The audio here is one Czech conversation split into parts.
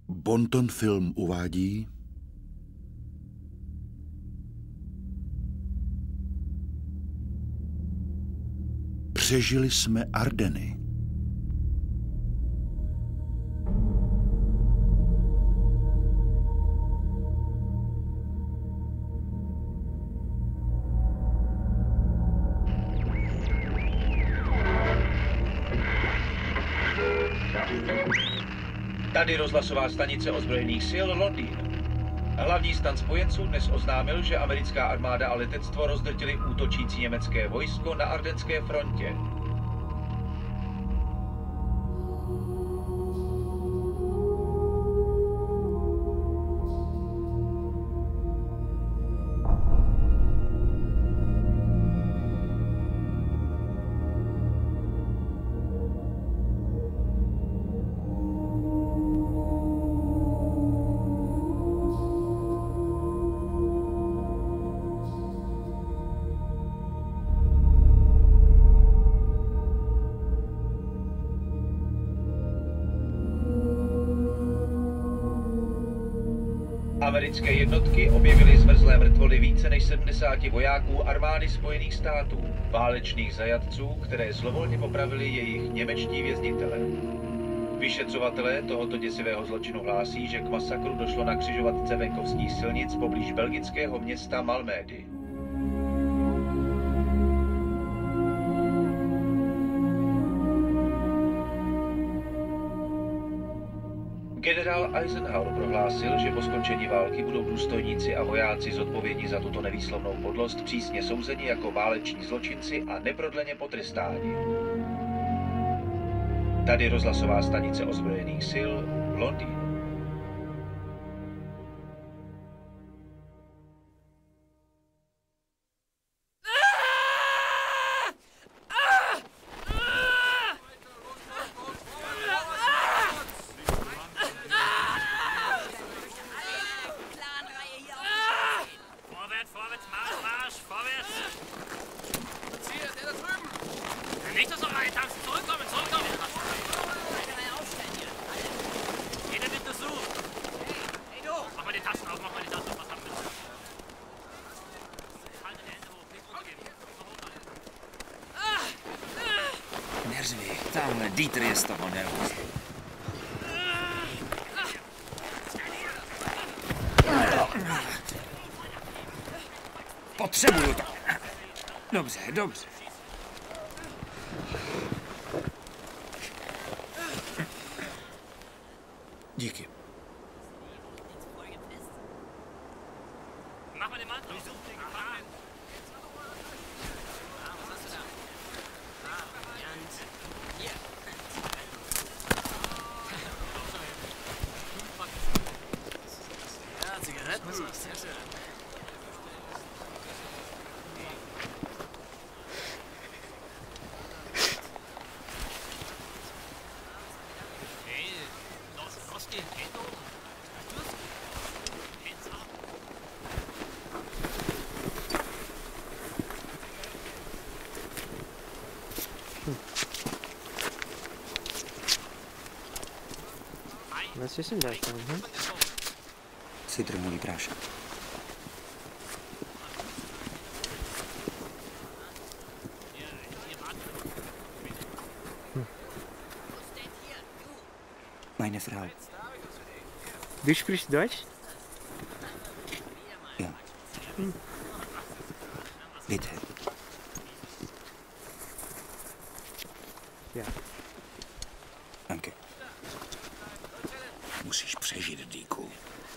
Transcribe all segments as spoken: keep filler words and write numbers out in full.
Bonton Film uvádí Přežili jsme Ardeny. Tady rozhlasová stanice ozbrojených sil Londýn. Hlavní stan spojenců dnes oznámil, že americká armáda a letectvo rozdrtili útočící německé vojsko na Ardenské frontě. Americké jednotky objevily zmrzlé mrtvoly více než sedmdesáti vojáků armády Spojených států, válečných zajatců, které zlovolně popravili jejich němečtí věznitelé. Vyšetřovatelé tohoto děsivého zločinu hlásí, že k masakru došlo na křižovatce venkovských silnic poblíž belgického města Malmédy. Generál Eisenhower prohlásil, že po skončení války budou důstojníci a vojáci zodpovědní za tuto nevýslovnou podlost přísně souzeni jako váleční zločinci a neprodleně potrestáni. Tady rozhlasová stanice ozbrojených sil Londýn. Tamhle Dieter je z toho nervózní. Potřebuju to. Dobře, dobře. Díky. Was ist denn das da? Hm? Citronový prášek. Hm. Meine Frau. Du sprichst Deutsch? Ja. Hm. Bitte. Ja. Danke. Musíš přežít, Díku.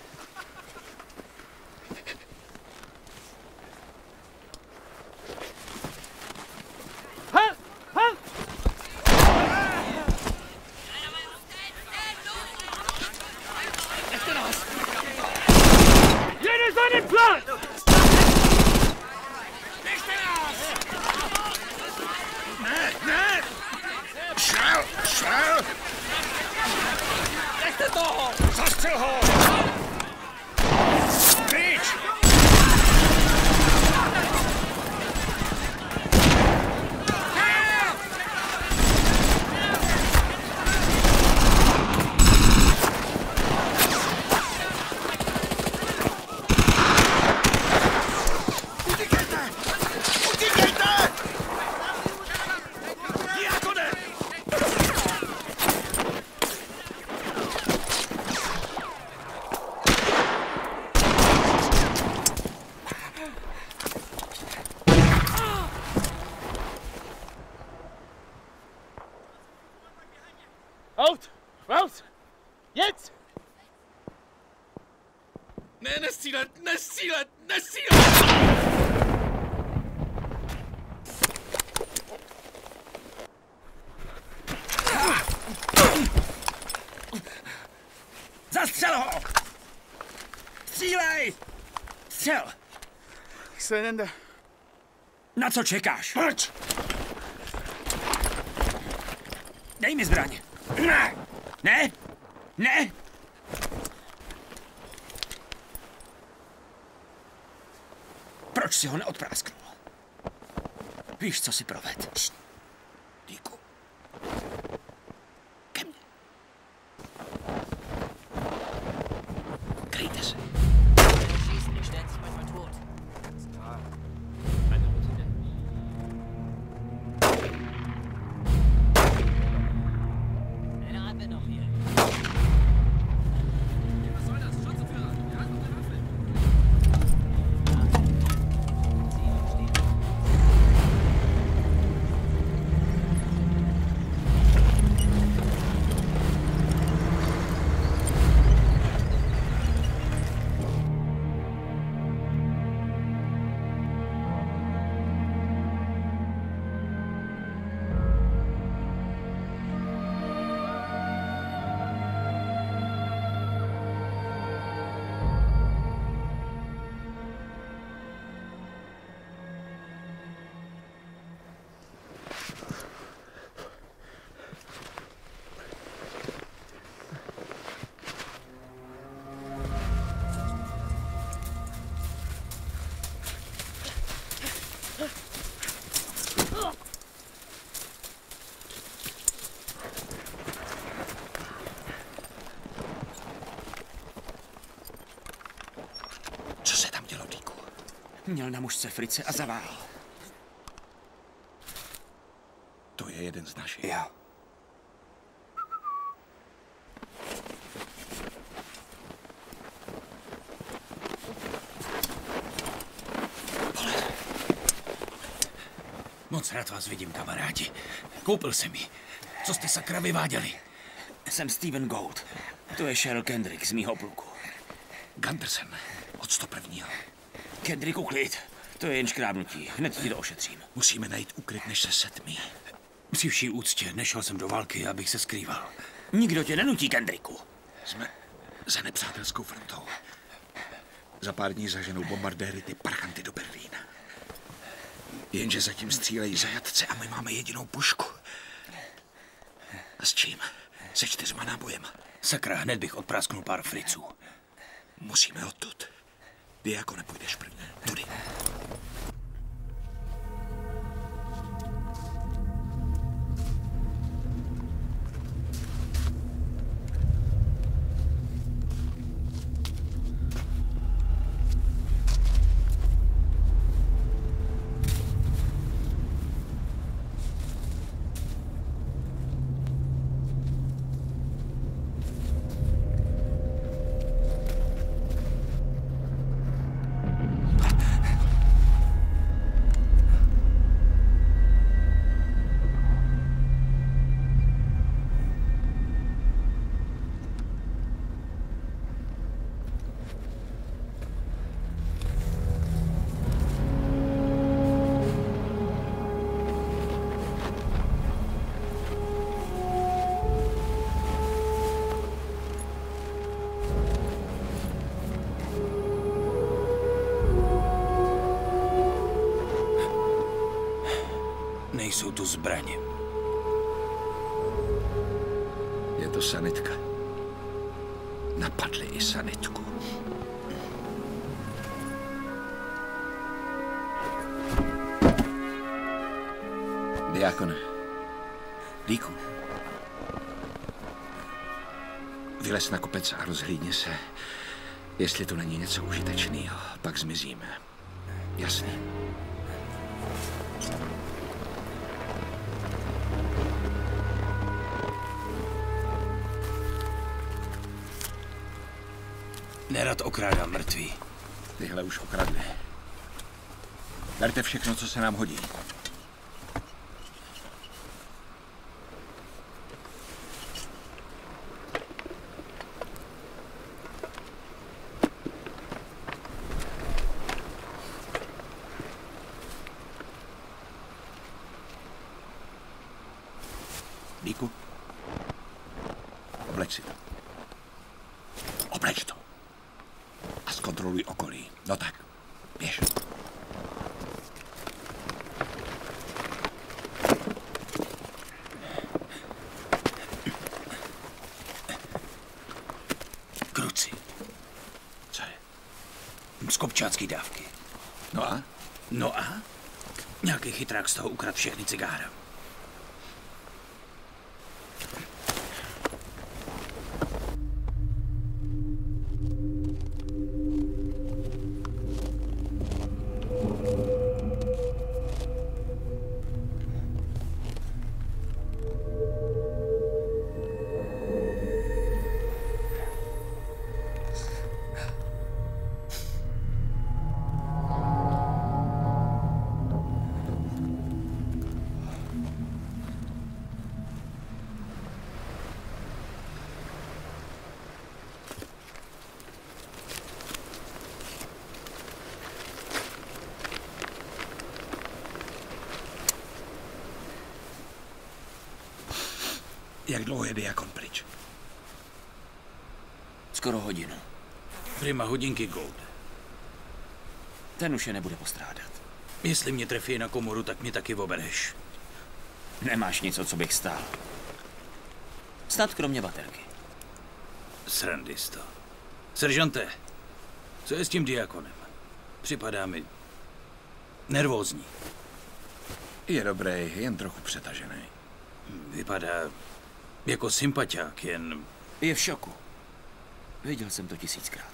Zastřel ho! Pryč! Raus! Jetzt! Ne, nestřílet, nestřílet, nestřílet! Zastřel ho! Střílej! Střel! Se nedá. Na co čekáš? Proč? Dej mi zbraň. Ne! Ne! Ne! Proč si ho neodprásknul? Víš, co si proved? Díku. Ke mně. Kryjte se. Schießen, die stellen sich manchmal tot. Eine Routine. Eine Abwehr noch hier. Was soll das? Schützenführer! Er hat noch eine Waffe! Co se tam dělo, Díku? Měl na mužce frice a zavál. To je jeden z našich. Jo. Moc rád vás vidím, kamarádi. Koupil jsem ji. Co jste sakra vyváděli? Jsem Steven Gold. To je Cheryl Kendrick z mýho pluku. Gunderson, od sto prvního. Kendricku, klid. To je jen škrábnutí. Hned ti to ošetřím. Musíme najít úkryt, než se setmí. Při vší úctě nešel jsem do války, abych se skrýval. Nikdo tě nenutí, Kendricku. Jsme za nepřátelskou frontou. Za pár dní zaženou bombardéry ty parchanty do Berlína. Jenže zatím střílejí zajatce a my máme jedinou pušku. A s čím? Se čtyřma nábojema. Sakra, hned bych odprásknul pár friců. Musíme odtud. Ty jako nepůjdeš první. Tudy. Nejsou tu zbraně. Je to sanitka. Napadli i sanitku. Diakone. Díku. Vylez na kopec a rozhlídni se. Jestli to není něco užitečného, pak zmizíme. Jasný. Nerad okrádám mrtví. Tyhle už okradli. Berte všechno, co se nám hodí. Obleč to. A zkontroluj okolí. No tak, běž. Kruci. Co je? Z kopčácký dávky. No a? No a? Nějaký chytrák z toho ukradl všechny cigára. Jak dlouho je Diakon pryč? Skoro hodinu. Prima hodinky, Gold. Ten už je nebude postrádat. Jestli mě trefí na komoru, tak mě taky obereš. Nemáš nic, o co bych stál. Snad kromě baterky. Srandisto. Seržante, co je s tím Diakonem? Připadá mi nervózní. Je dobrý, jen trochu přetažený. Vypadá jako sympatiák, jen... Je v šoku. Viděl jsem to tisíckrát.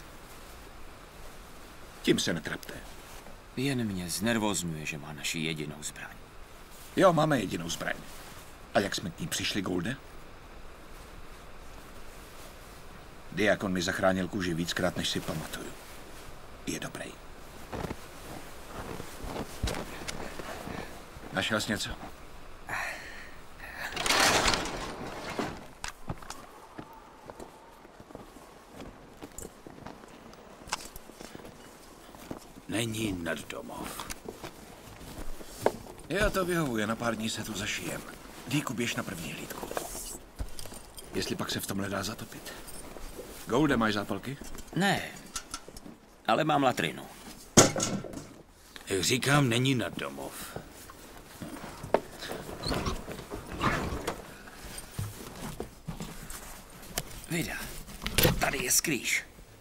Tím se netrapte. Jen mě znervozňuje, že má naši jedinou zbraň. Jo, máme jedinou zbraň. A jak jsme k ní přišli, Golde? Diakon mi zachránil kůži víckrát, než si pamatuju. Je dobrý. Našel jsi něco? Není nad domov. Já to vyhovuje, na pár dní se tu zašijem. Díku, běž na první hlídku. Jestli pak se v tom nedá zatopit. Golde, máš zápalky? Ne, ale mám latrinu. Jak říkám, není nad domov. Vida, tady je skrýš.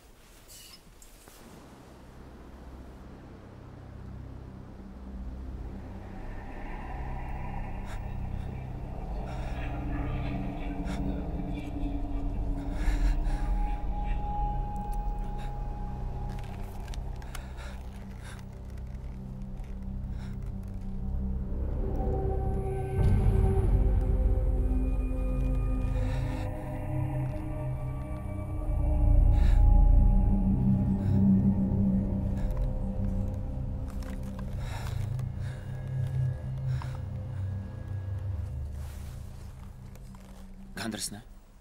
Andersne?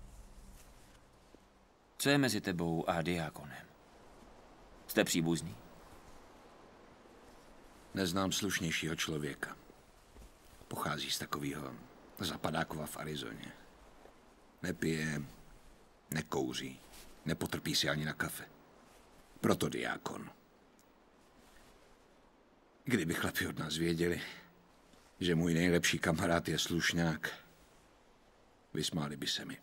Co je mezi tebou a Diakonem? Jste příbuzný? Neznám slušnějšího člověka. Pochází z takového zapadákova v Arizoně. Nepije, nekouří, nepotrpí si ani na kafe. Proto Diakon. Kdyby chlapi od nás věděli, že můj nejlepší kamarád je slušňák, vysmáli by se mi.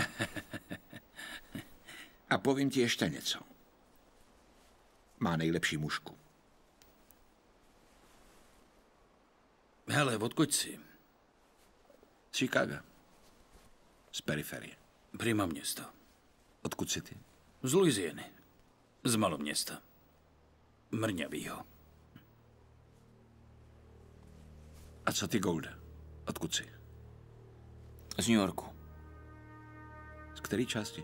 A povím ti ještě něco. Má nejlepší mužku. Hele, odkud jsi? Z Chicaga. Z periferie. Prima města. Odkud jsi ty? Z Louisiany. Z maloměsta. Mrňavýho. A co ty, Golde? Odkud jsi? Z New Yorku. Z které části?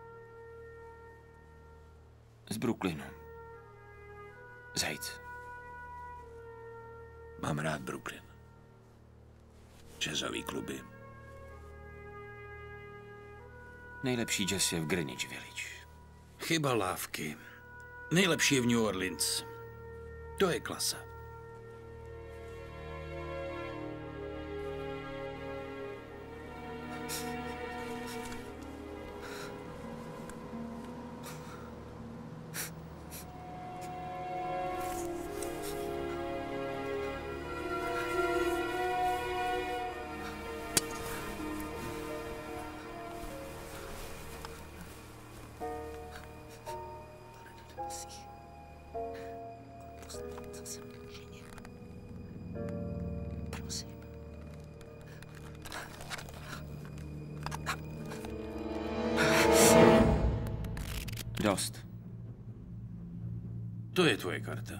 Z Brooklynu. Z Heights. Mám rád Brooklyn. Jazzový kluby. Nejlepší jazz je v Greenwich Village. Chyba lávky. Nejlepší je v New Orleans. To je klasa. dost. To je tvoje karta.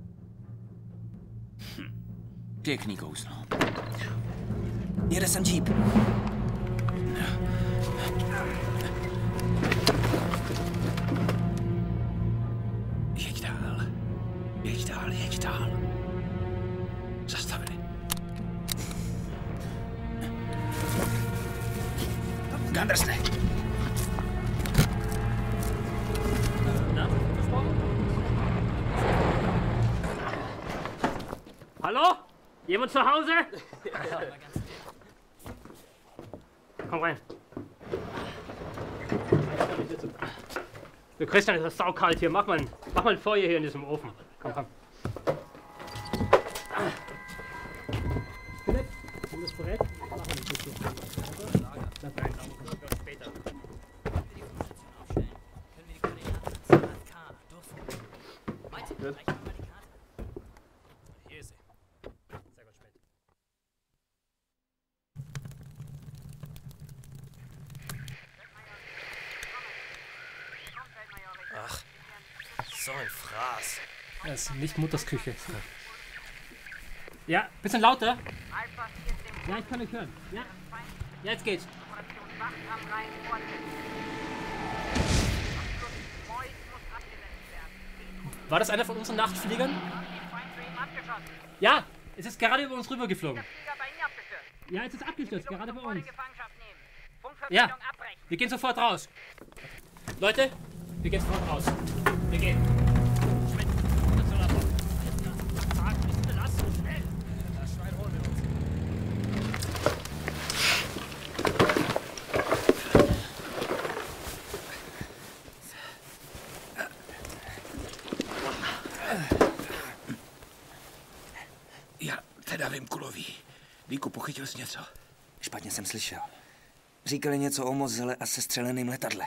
Pěkný kouzlo. Jede sem džíp. Jeď dál. Jeď dál, jeď dál. Zastavili. Gundersne. Hallo? Jemand zu Hause? Komm rein. Du Christian, es ist saukalt hier. Mach mal, ein, mach mal ein Feuer hier in diesem Ofen. Komm, komm. Philipp, nimm das Brett. Mach mal ein bisschen. Lass rein, später. Wenn wir die Funkstation aufstellen, können wir die Koordinaten an C F K durchführen. Meinst du, reicht mal die Karte? Hier ist sie. Sehr gut, spät. Ach, so ein Fraß. Das ist nicht Mutters Küche. Ja, bisschen lauter. Ja, ich kann euch hören. Ja, ja, jetzt geht's. War das einer von unseren Nachtfliegern? Ja, es ist gerade über uns rübergeflogen. Ja, es ist abgestürzt, gerade bei uns. Ja, wir gehen sofort raus. Leute, wir gehen sofort raus. Wir gehen. Schmidt, das soll er machen. Sag, nicht belassen, schnell. Das Schwein holen wir uns. Já teda vím, kulový. Víku, pochytil jsi něco? Špatně jsem slyšel. Říkali něco o mozele a sestřeleným letadle.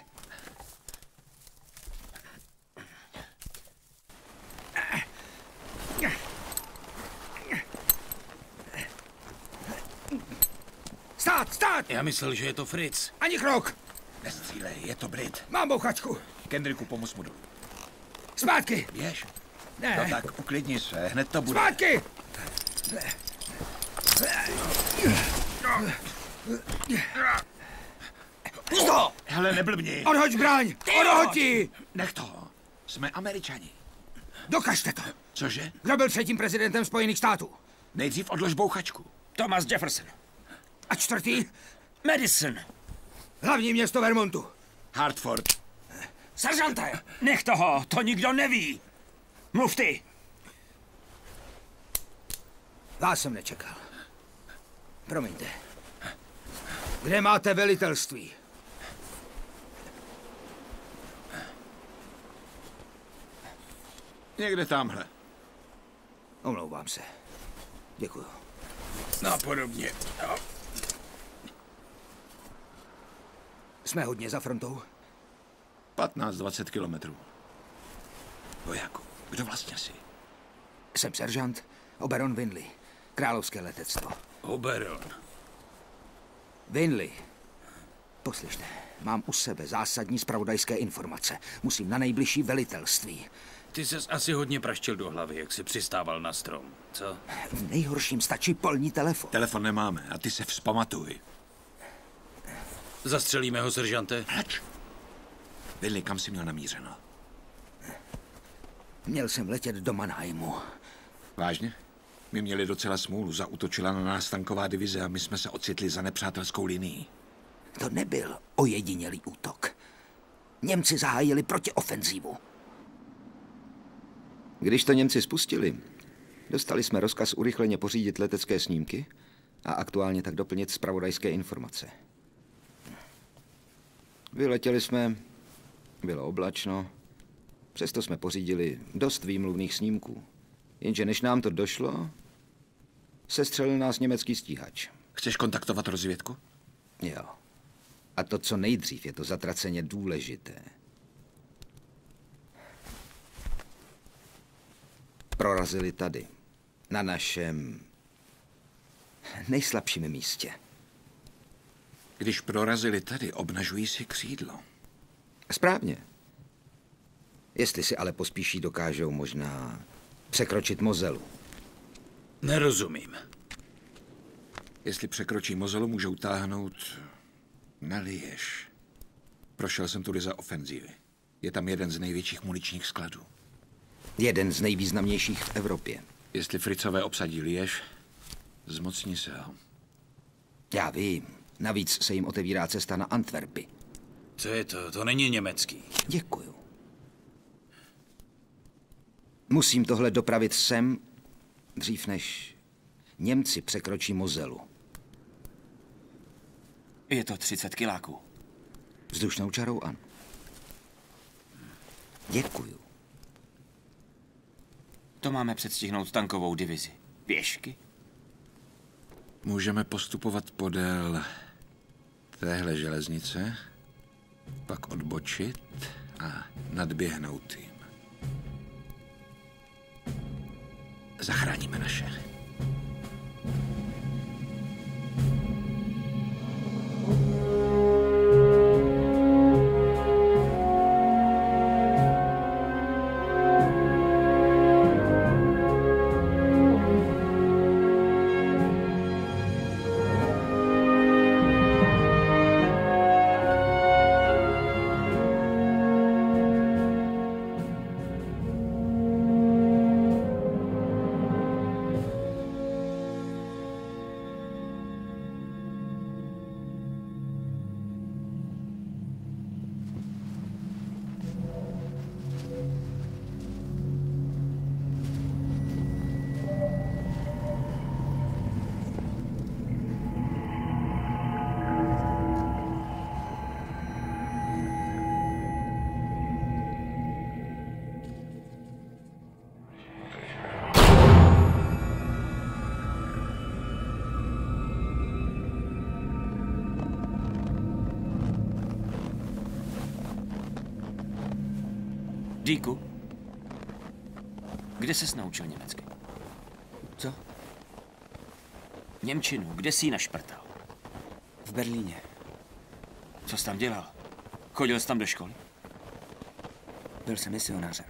Stát, stát! Já myslel, že je to Fritz. Ani krok! Nestřílej, je to Brit. Mám bouchačku. Kendricku, pomoz mu dolů. Zpátky! Běž. Ne. No tak, uklidni se, hned to bude. Zpátky! Pust ho! Hele, neblbni. Odhoď zbraň! Odhoď! Nech to. Jsme Američani. Dokažte to! Cože? Kdo byl třetím prezidentem Spojených států? Nejdřív odlož bouchačku. Thomas Jefferson. A čtvrtý? Madison. Hlavní město Vermontu. Hartford. Seržante, nech toho, to nikdo neví. Mluv ty. Vás jsem nečekal. Promiňte. Kde máte velitelství? Někde tamhle. Omlouvám se. Děkuju. No, podobně. No. Jsme hodně za frontou. patnáct dvacet kilometrů. Vojáku, kdo vlastně jsi? Jsem seržant Oberon Winley. Královské letectvo. Oberon. Winley. Poslyšte, mám u sebe zásadní zpravodajské informace. Musím na nejbližší velitelství. Ty ses asi hodně praštil do hlavy, jak jsi přistával na strom, co? V nejhorším stačí polní telefon. Telefon nemáme a ty se vzpamatuj. Zastřelíme ho, seržante? Hrač. Winley, kam jsi měl namířeno? Měl jsem letět do Mannheimu. Vážně? My měli docela smůlu. Zaútočila na nás tanková divize a my jsme se ocitli za nepřátelskou linií. To nebyl ojedinělý útok. Němci zahájili protiofenzívu. Když to Němci spustili, dostali jsme rozkaz urychleně pořídit letecké snímky a aktuálně tak doplnit zpravodajské informace. Vyletěli jsme, bylo oblačno, přesto jsme pořídili dost výmluvných snímků. Jenže než nám to došlo, sestřelil nás německý stíhač. Chceš kontaktovat rozvědku? Jo. A to, co nejdřív, je to zatraceně důležité. Prorazili tady, na našem nejslabším místě. Když prorazili tady, obnažují si křídlo. Správně. Jestli si ale pospíší, dokážou možná překročit Mozelu. Nerozumím. Jestli překročí Mozelu, můžou táhnout na Liège. Prošel jsem tudy za ofenzívy. Je tam jeden z největších muničních skladů. Jeden z nejvýznamnějších v Evropě. Jestli Fricové obsadí Liège, zmocní se ho. Já vím. Navíc se jim otevírá cesta na Antwerpy. Co je to? To není německý. Děkuju. Musím tohle dopravit sem, dřív než Němci překročí Mozelu. Je to třicet kiláků. Vzdušnou čarou, ano. Děkuju. To máme předstihnout tankovou divizi. Pěšky? Můžeme postupovat podél téhle železnice, pak odbočit a nadběhnout jim. Zachráníme naše. Díku, kde ses naučil německy? Co? Němčinu, kde jsi ji našprtal? V Berlíně. Co jsi tam dělal? Chodil jsi tam do školy? Byl jsem misionářem.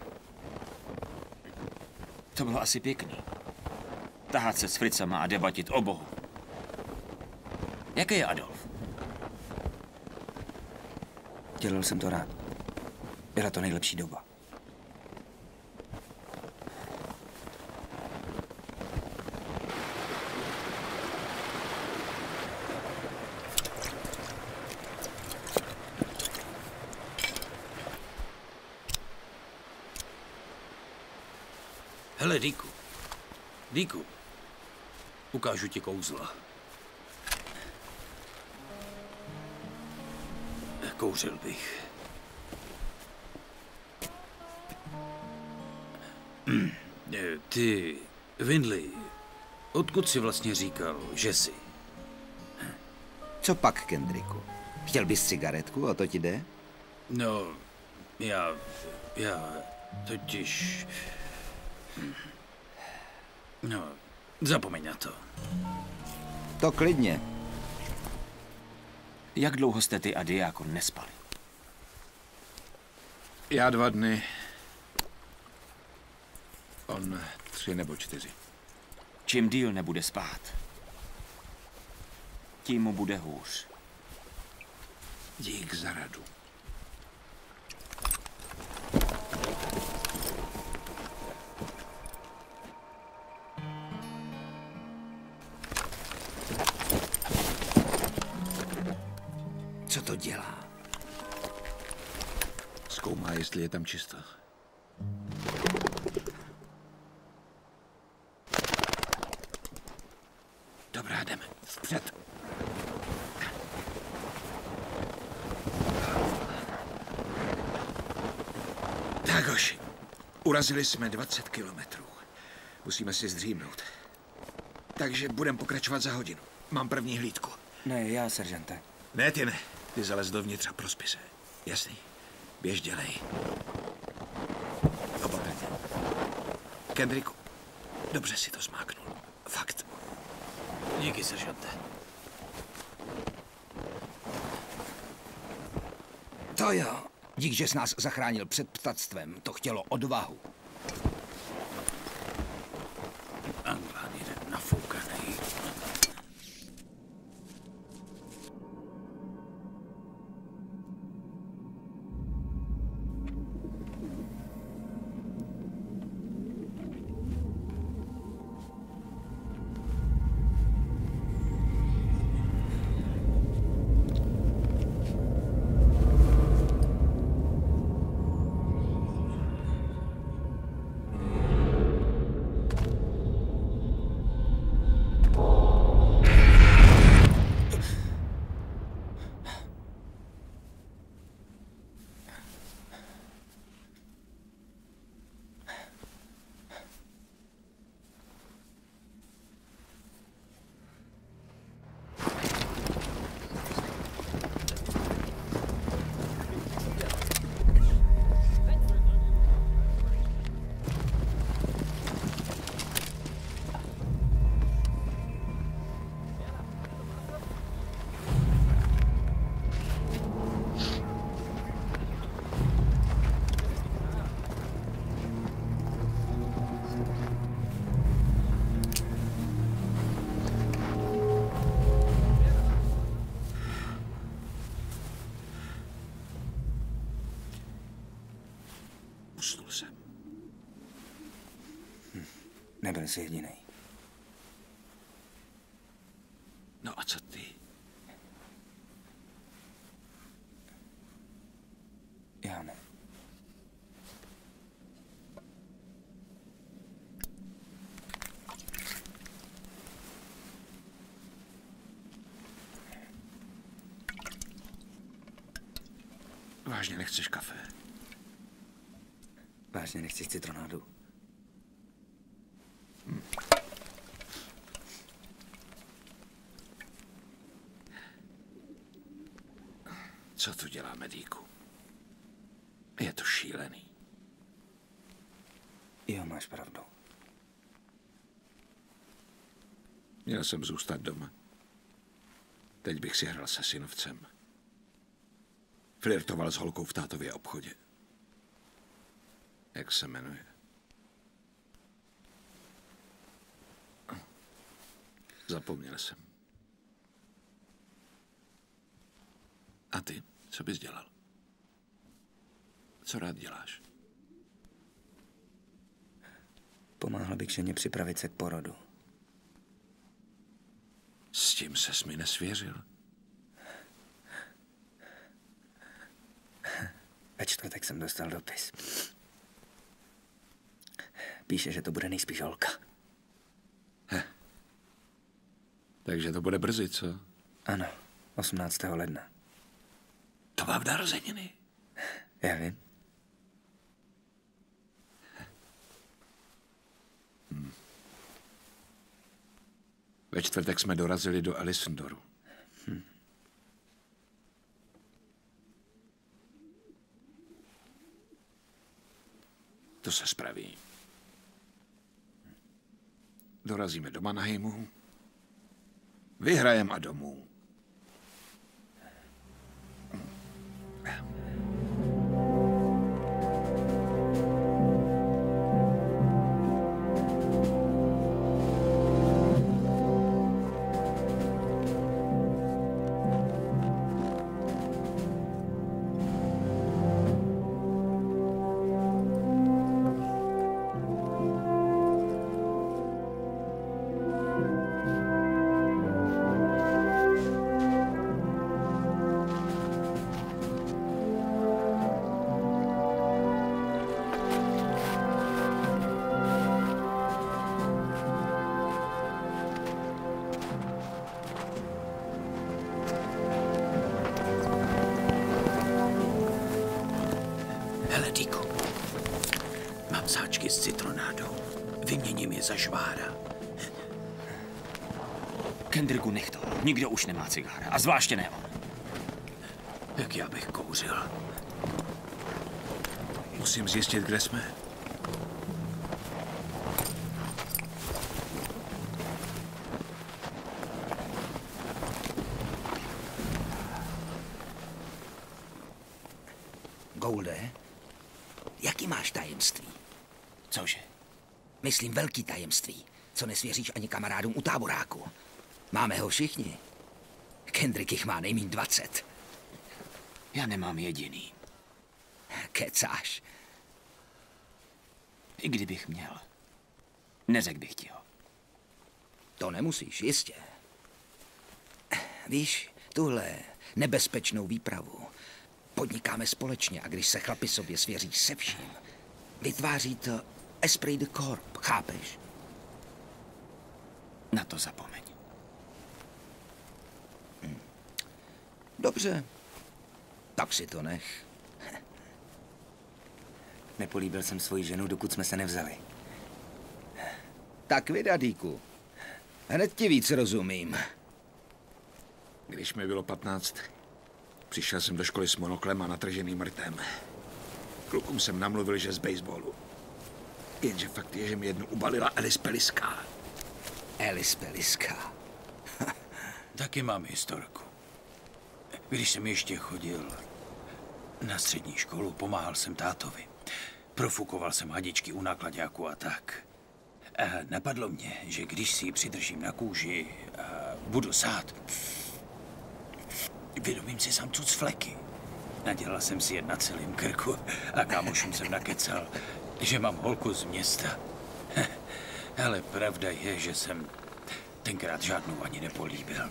To bylo asi pěkný. Tahat se s fricama a debatit o Bohu. Jaký je Adolf? Dělal jsem to rád. Byla to nejlepší doba. Hele, Díku. Díku. Ukážu ti kouzla. Kouřil bych. Ty, Windley, odkud jsi vlastně říkal, že jsi? Co pak, Kendricku? Chtěl bys cigaretku, o to ti jde? No, já, já totiž... No, zapomeň na to. To klidně. Jak dlouho jste ty a Diákon nespali? Já dva dny. On tři nebo čtyři. Čím díl nebude spát, tím mu bude hůř. Dík za radu. Co to dělá? Zkoumá, jestli je tam čisto. Dobrá, jdeme. Vpřed. Tak, hoši. Urazili jsme dvacet kilometrů. Musíme si zdřímnout. Takže budeme pokračovat za hodinu. Mám první hlídku. Ne, já, seržante. Ne, ty ne. Ty zalez dovnitř a prospí se. Jasný. Běž dělej. Opatrně. Kendricku, dobře si to zmáknul. Fakt. Díky, seržante. To jo. Dík, že jsi nás zachránil před ptactvem. To chtělo odvahu. Anglán jeden nafoukaný. Usnul jsem. Hm. Nebyl jsi jediný. No a co ty? Já ne. Vážně nechceš kafe? Vážně nechceš citronádu? Hm. Co tu dělá Medíku? Je to šílený. Jo, máš pravdu. Měl jsem zůstat doma. Teď bych si hrál se synovcem. Flirtoval s holkou v tátově obchodě. Jak se jmenuje? Zapomněl jsem. A ty, co bys dělal? Co rád děláš? Pomáhal bych ženě připravit se k porodu. S tím ses mi nesvěřil. Ve čtvrtek jsem dostal dopis. Píše, že to bude nejspíš holka. Heh. Takže to bude brzy, co? Ano, osmnáctého ledna. To mám narozeniny. Já vím. Hmm. Ve čtvrtek jsme dorazili do Elisendoru. Hm. To se spraví. Dorazíme do Mannheimu, vyhrajem a domů. Sáčky s citronádou. Vyměním je za žvára. Kendricku, nech to. Nikdo už nemá cigára. A zvláště ne on. Jak já bych kouřil. Musím zjistit, kde jsme. Golde, jaký máš tajemství? Cože? Myslím velký tajemství, co nesvěříš ani kamarádům u táboráku. Máme ho všichni. Kendrick jich má nejmíň dvacet. Já nemám jediný. Kecáš. I kdybych měl, neřekl bych ti ho. To nemusíš, jistě. Víš, tuhle nebezpečnou výpravu podnikáme společně a když se chlapi sobě svěří se vším, vytváří to esprit de corps, chápeš? Na to zapomeň. Hm. Dobře, tak si to nech. Nepolíbil jsem svoji ženu, dokud jsme se nevzali. Tak vydadíku. Hned ti víc rozumím. Když mi bylo patnáct, přišel jsem do školy s monoklem a natrženým rtem. Klukům jsem namluvil, že z baseballu. Jenže fakt je, že mi jednu ubalila Alice Peliská. Alice Peliská. Taky mám historku. Když jsem ještě chodil na střední školu, pomáhal jsem tátovi. Profukoval jsem hadičky u náklaďáku a tak. A napadlo mě, že když si ji přidržím na kůži a budu sát, vědomím si sám cuc fleky. Nadělal jsem si je na celém krku a kámošům jsem nakecal, že mám holku z města. Ale pravda je, že jsem tenkrát žádnou ani nepolíbil.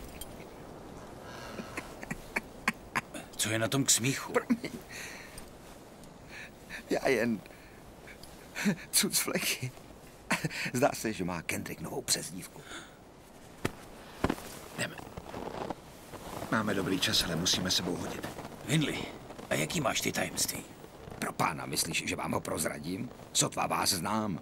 Co je na tom k smíchu? Promiň. Já jen... cuc fleky. Zdá se, že má Kendrick novou přezdívku. Jdeme. Máme dobrý čas, ale musíme sebou hodit. Winley, a jaký máš ty tajemství? Pro pána, myslíš, že vám ho prozradím? Sotva vás znám.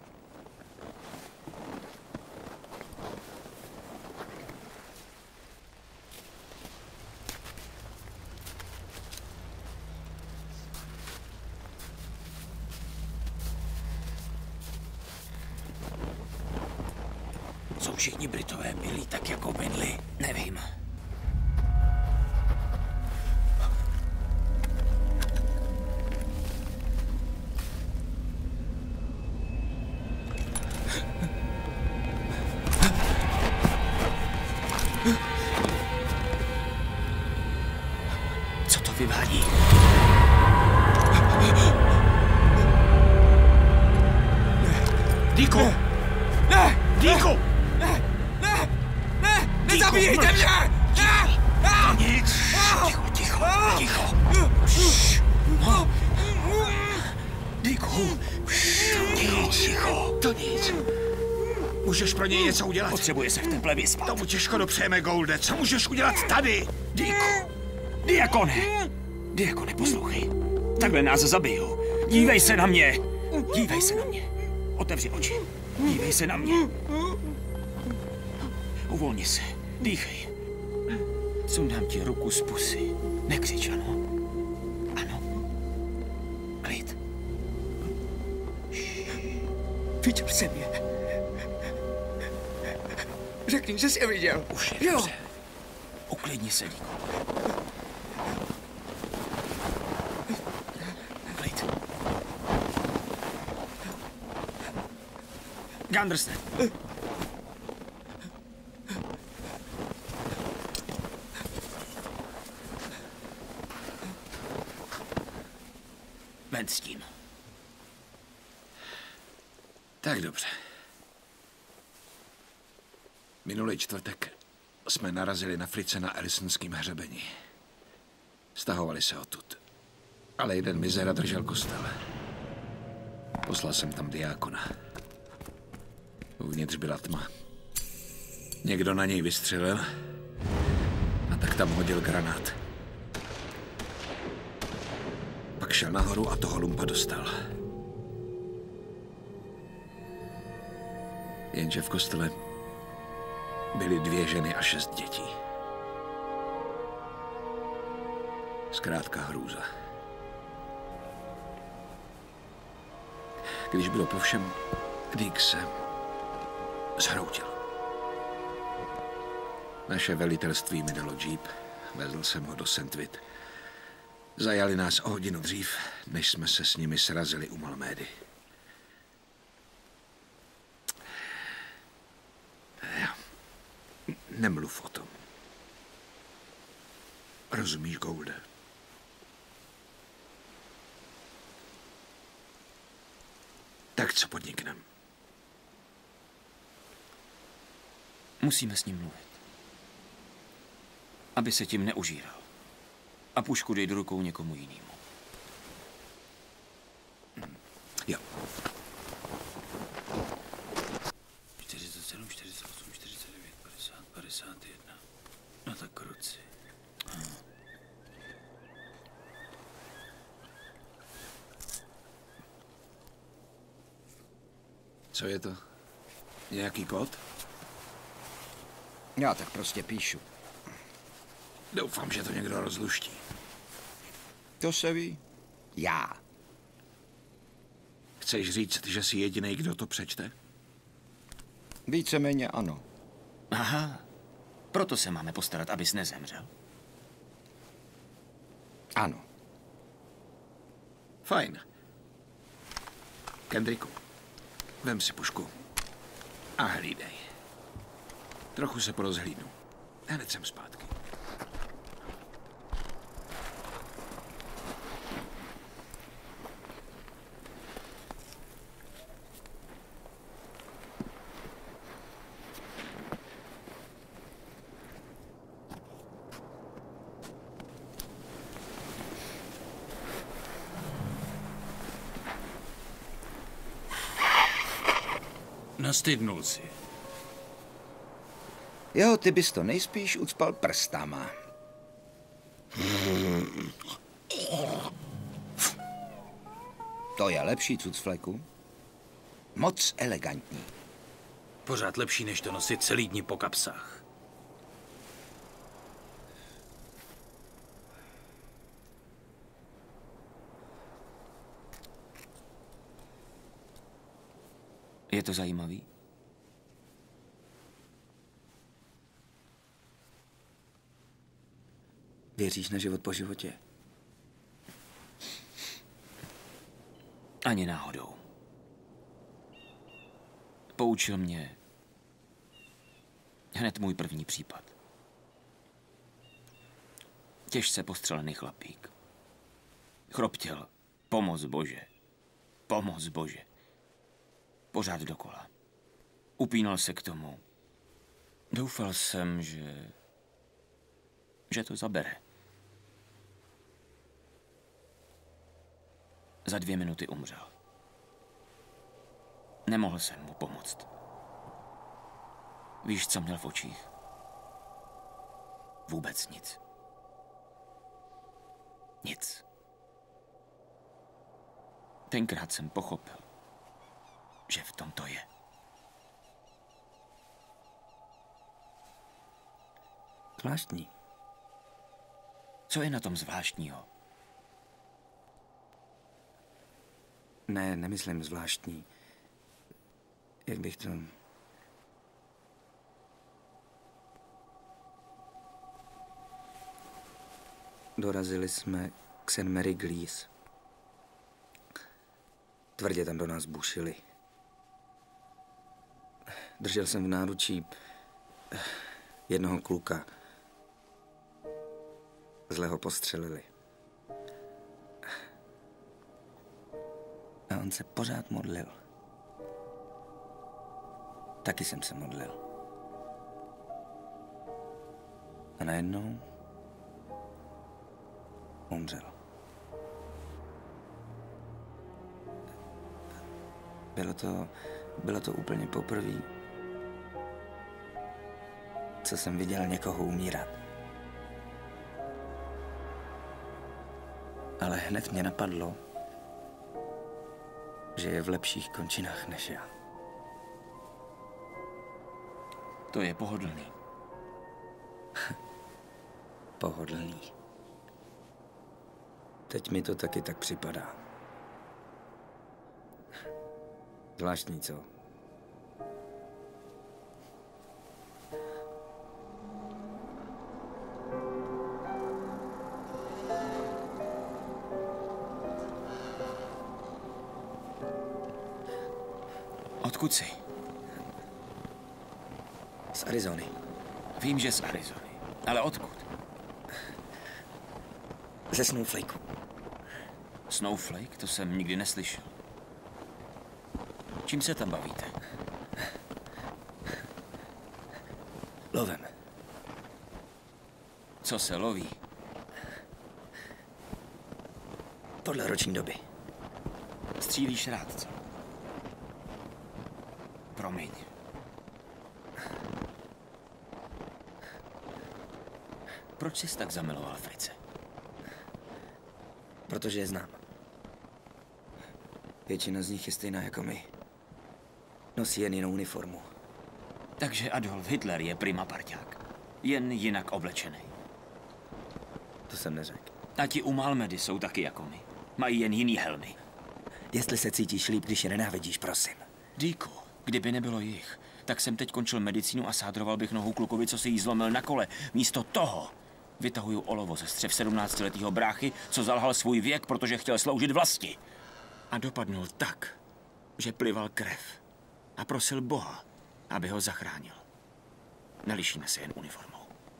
Jsou všichni Britové milí tak jako Winley? Nevím. Co to vyvádí? Díko! Ne! Díko! Ne! Ne! Ne! Nezabíjejte mě! To nic! Ticho, ticho, ticho! No. Díko! Ticho, ticho! To nic! Můžeš pro něj něco udělat? Potřebuje se v teple vyspat. Tomu těžko dopřejeme, Golde. Co můžeš udělat tady? Díko! Diakone! Diakone, poslouchej. Takhle nás zabijou. Dívej se na mě! Dívej se na mě. Otevři oči. Dívej se na mě. Uvolni se. Dýchej. Sundám ti ruku z pusy. Nekřič, ano? Ano. Klid. Viděl jsem je. Řekni, že jsi je viděl. Už je dobře. Uklidni se, Díko. Klid. Gunderson. Ven s tím. Tak dobře. Minulý čtvrtek jsme narazili na Fritze na Ellisonském hřebeni. Stahovali se odtud. Ale jeden mizera držel kostel. Poslal jsem tam diákona. Uvnitř byla tma. Někdo na něj vystřelil a tak tam hodil granát. Pak šel nahoru a toho lumpa dostal. Jenže v kostele byly dvě ženy a šest dětí. Zkrátka hrůza. Když bylo po všem, Dick se zhroutil. Naše velitelství mi dalo džíp, vezl jsem ho do Saint Vit Zajali nás o hodinu dřív, než jsme se s nimi srazili u Malmédy. Nemluv o tom. Rozumíš, Golde? Tak co podniknem? Musíme s ním mluvit. Aby se tím neužíral. A pušku dej do rukou někomu jinému. Jo. čtyřicet sedm, čtyřicet osm, čtyřicet devět, padesát, padesát jedna. No tak kruci. Hm. Co je to? Nějaký kód? Já tak prostě píšu. Doufám, že to někdo rozluští. To se ví. Já. Chceš říct, že jsi jediný, kdo to přečte? Víceméně ano. Aha. Proto se máme postarat, abys nezemřel. Ano. Fajn. Kendricku, vem si pušku a hlídej. Trochu se porozhlídnu. Hned jsem zpátky. Nastydnul si. Jo, ty bys to nejspíš ucpal prstama. To je lepší cucfleku. Moc elegantní. Pořád lepší, než to nosit celý dní po kapsách. Je to zajímavý? Věříš na život po životě? Ani náhodou. Poučil mě hned můj první případ. Těžce postřelený chlapík. Chroptěl. Pomoc Bože. Pomoc Bože. Pořád dokola. Upínal se k tomu. Doufal jsem, že... že to zabere. Za dvě minuty umřel. Nemohl jsem mu pomoct. Víš, co měl v očích? Vůbec nic. Nic. Tenkrát jsem pochopil, že v tom to je. Zvláštní. Co je na tom zvláštního? Ne, nemyslím zvláštní. Jak bych to... Dorazili jsme k Saint Mary Glees. Tvrdě tam do nás bušili. Držel jsem v náručí jednoho kluka. Zle ho postřelili. A on se pořád modlil. Taky jsem se modlil. A najednou umřel. Bylo to, bylo to úplně poprvé, co jsem viděl někoho umírat. Ale hned mě napadlo, že je v lepších končinách než já. To je pohodlný. Pohodlný. Teď mi to taky tak připadá. Zvláštní, co? Odkud jsi? Z Arizony. Vím, že z Arizony. Ale odkud? Ze Snowflakeu. Snowflake? To jsem nikdy neslyšel. Čím se tam bavíte? Lovem. Co se loví? Podle roční doby. Střílíš rád, co? Promiň. Proč jsi tak zamiloval Frice? Protože je znám. Většina z nich je stejná jako my. Nosí jen jinou uniformu. Takže Adolf Hitler je prima parťák. Jen jinak oblečený. To jsem neřekl. A ti u Malmedy jsou taky jako my. Mají jen jiný helmy. Jestli se cítíš líp, když je nenávidíš, prosím. Díku, kdyby nebylo jich, tak jsem teď končil medicínu a sádroval bych nohu klukovi, co si jí zlomil na kole. Místo toho vytahuju olovo ze střev sedmnáctiletého bráchy, co zalhal svůj věk, protože chtěl sloužit vlasti. A dopadnul tak, že plival krev. A prosil Boha, aby ho zachránil. Nelišíme se jen uniformou.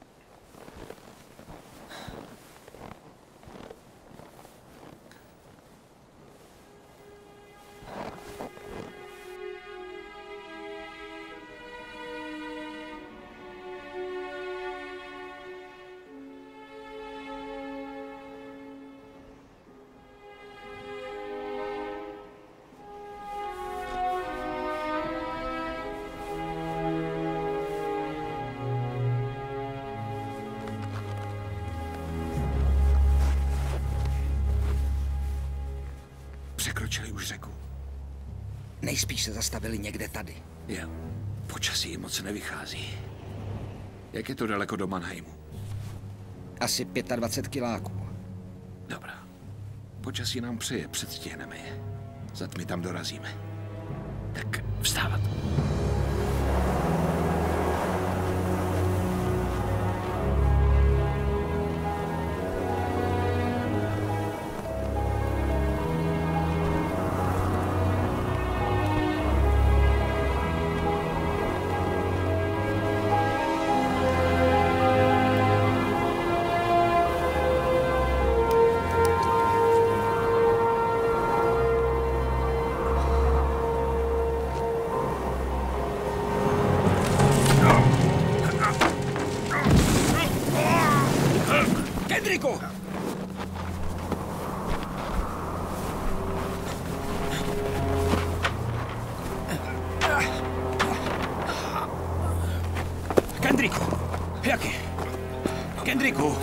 Překročili už řeku. Nejspíš se zastavili někde tady. Jo, počasí jim moc nevychází. Jak je to daleko do Mannheimu? Asi dvacet pět kiláků. Dobrá. Počasí nám přeje, předstihneme je. Za tmy tam dorazíme. Tak vstávat. Kendricku! Jaký? Kendricku!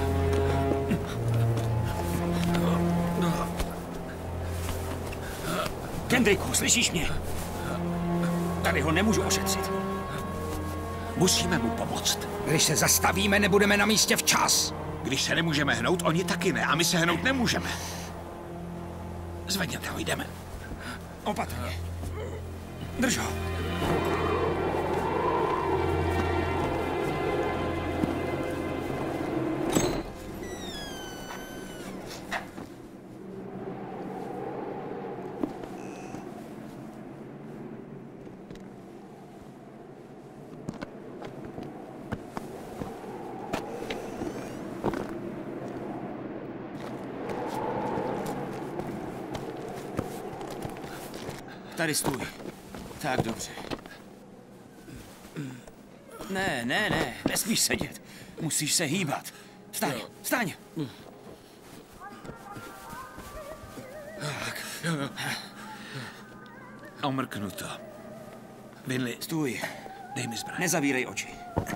Kendricku, slyšíš mě? Tady ho nemůžu ošetřit. Musíme mu pomoct. Když se zastavíme, nebudeme na místě včas. Když se nemůžeme hnout, oni taky ne. A my se hnout nemůžeme. Zvedněte ho, jdeme. Opatrně. Drž ho. Tady stůj. Tak, dobře. Ne, ne, ne, nesmíš sedět. Musíš se hýbat. Vstaň, vstaň. Tak. Omrknu to. Vinli. Stůj. Dej mi zbraň. Nezavírej oči.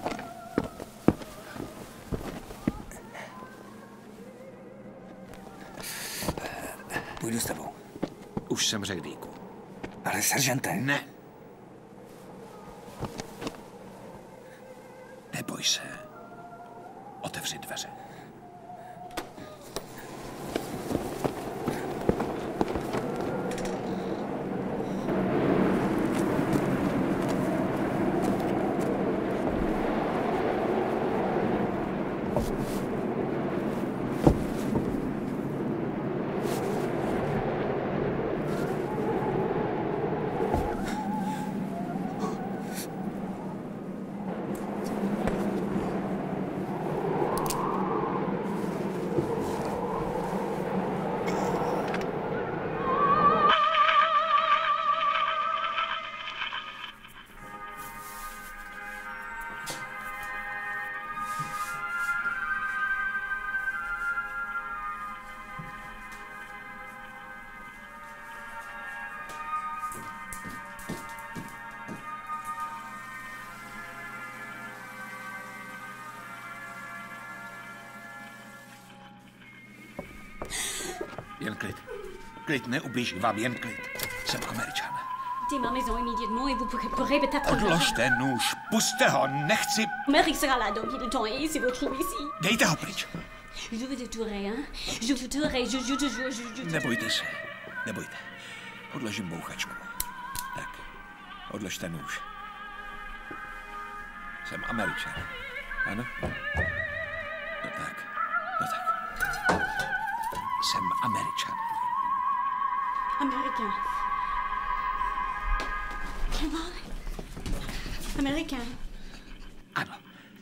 Půjdu s tebou. Už jsem řekl, Díku. Ale seržante. Ne. Neboj se. Otevři dveře. Klid, neublíží vám, jen klid. Jsem Američan. Ty maison immédiatement et vous pourrez peut-être... Odložte nůž, puste ho, nechci... Mary sera là dans le temps et c'est votre trou ici. Dejte ho pryč. Je vous tuerai, hein? Je vous tuerai, je, je, je, je, je, je... Nebojte se, nebojte. Odložím bouchačku. Tak, odložte nůž. Jsem Američan. Ano? No tak, no tak. Jsem Američan. American. American. Ano.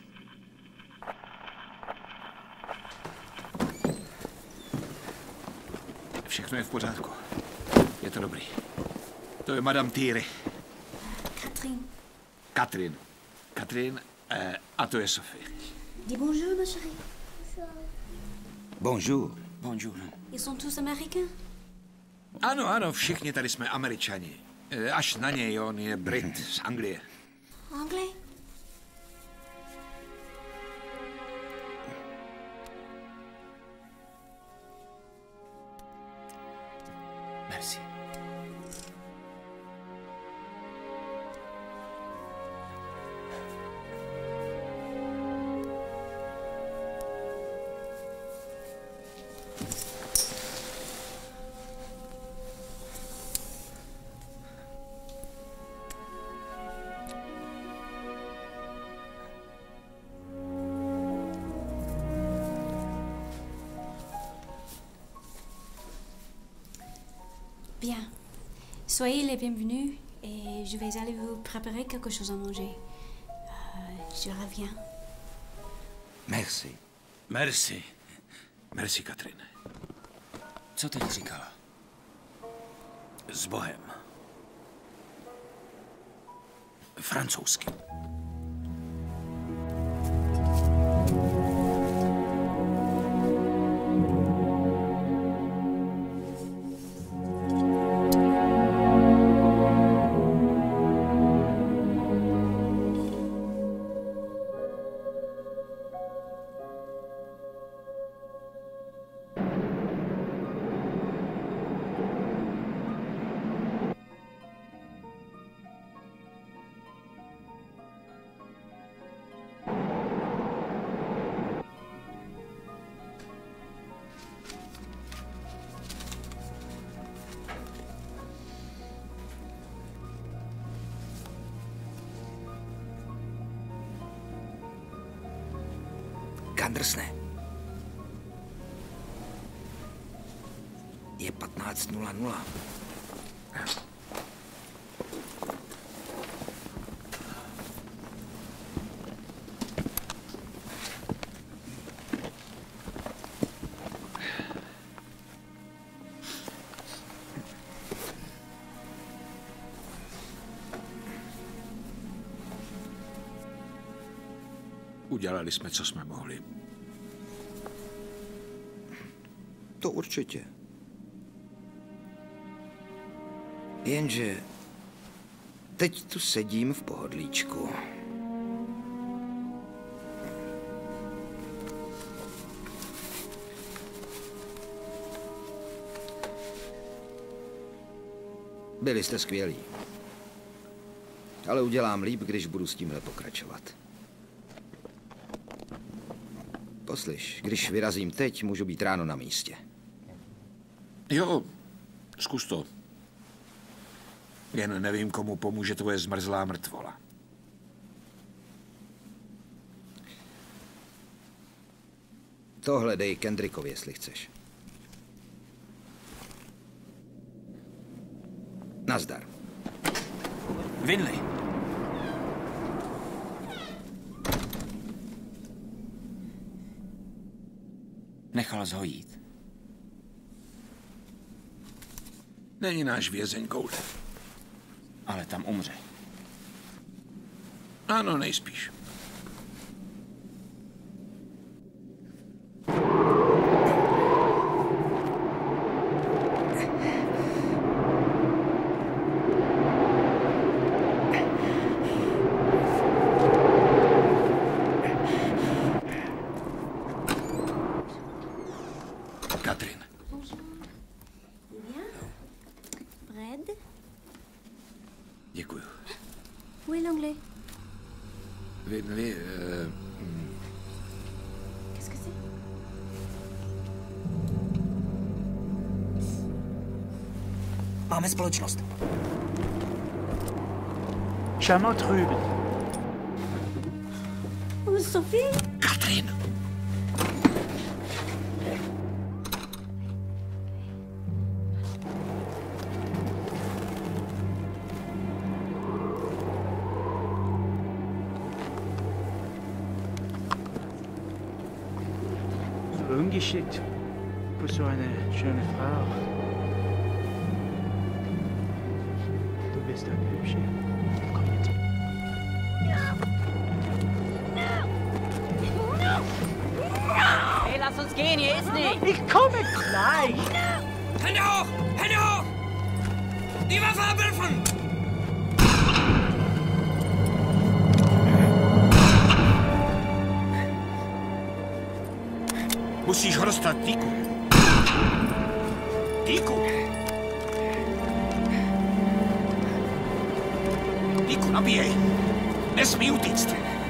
Všechno je v pořádku. Je to dobrý. To je Madame Thierry. Catherine. Katrin. Katrin eh, a to je Sophie. Dis bonjour, ma chérie. Bonjour. Bonjour. Ils sont tous américains? Ano, ano, všichni tady jsme Američani. Eh, až na něj, on je Brit z Anglie. Anglais? Merci. Bien. Soyez les bienvenus et je vais aller vous préparer quelque chose à manger. Euh, je reviens. Merci. Merci. Merci, Katrin. Co teď říkala? S Bohem. Francouzsky. Kandrsne. Je patnáct nula nula. Udělali jsme, co jsme mohli. To určitě. Jenže teď tu sedím v pohodlíčku. Byli jste skvělí. Ale udělám líp, když budu s tímhle pokračovat. Poslyš, když vyrazím teď, můžu být ráno na místě. Jo, zkus to. Jen nevím, komu pomůže tvoje zmrzlá mrtvola. Tohle dej Kendrickovi, jestli chceš. Nazdar. Vinley. Nechal jsi ho jít. Není náš vězeň, Gould. Ale tam umře. Ano, nejspíš. Fred? Děkuju. Où est l'anglais? Vinli, uh, hmm. Qu'est-ce que c'est? Máme společnost. Charmant drüben. Oh, Sophie? Katrin! So ungeschickt für so eine schöne Frau. Du bist ein Hübsche. Komm jetzt. Hey, lass uns gehen, hier ist nicht. Ich komme gleich. Hände hoch! Hände hoch! Die Waffe abwerfen! Musíš ho dostat, Týku. Týku! Týku, nabíjej! Nesmí utíct!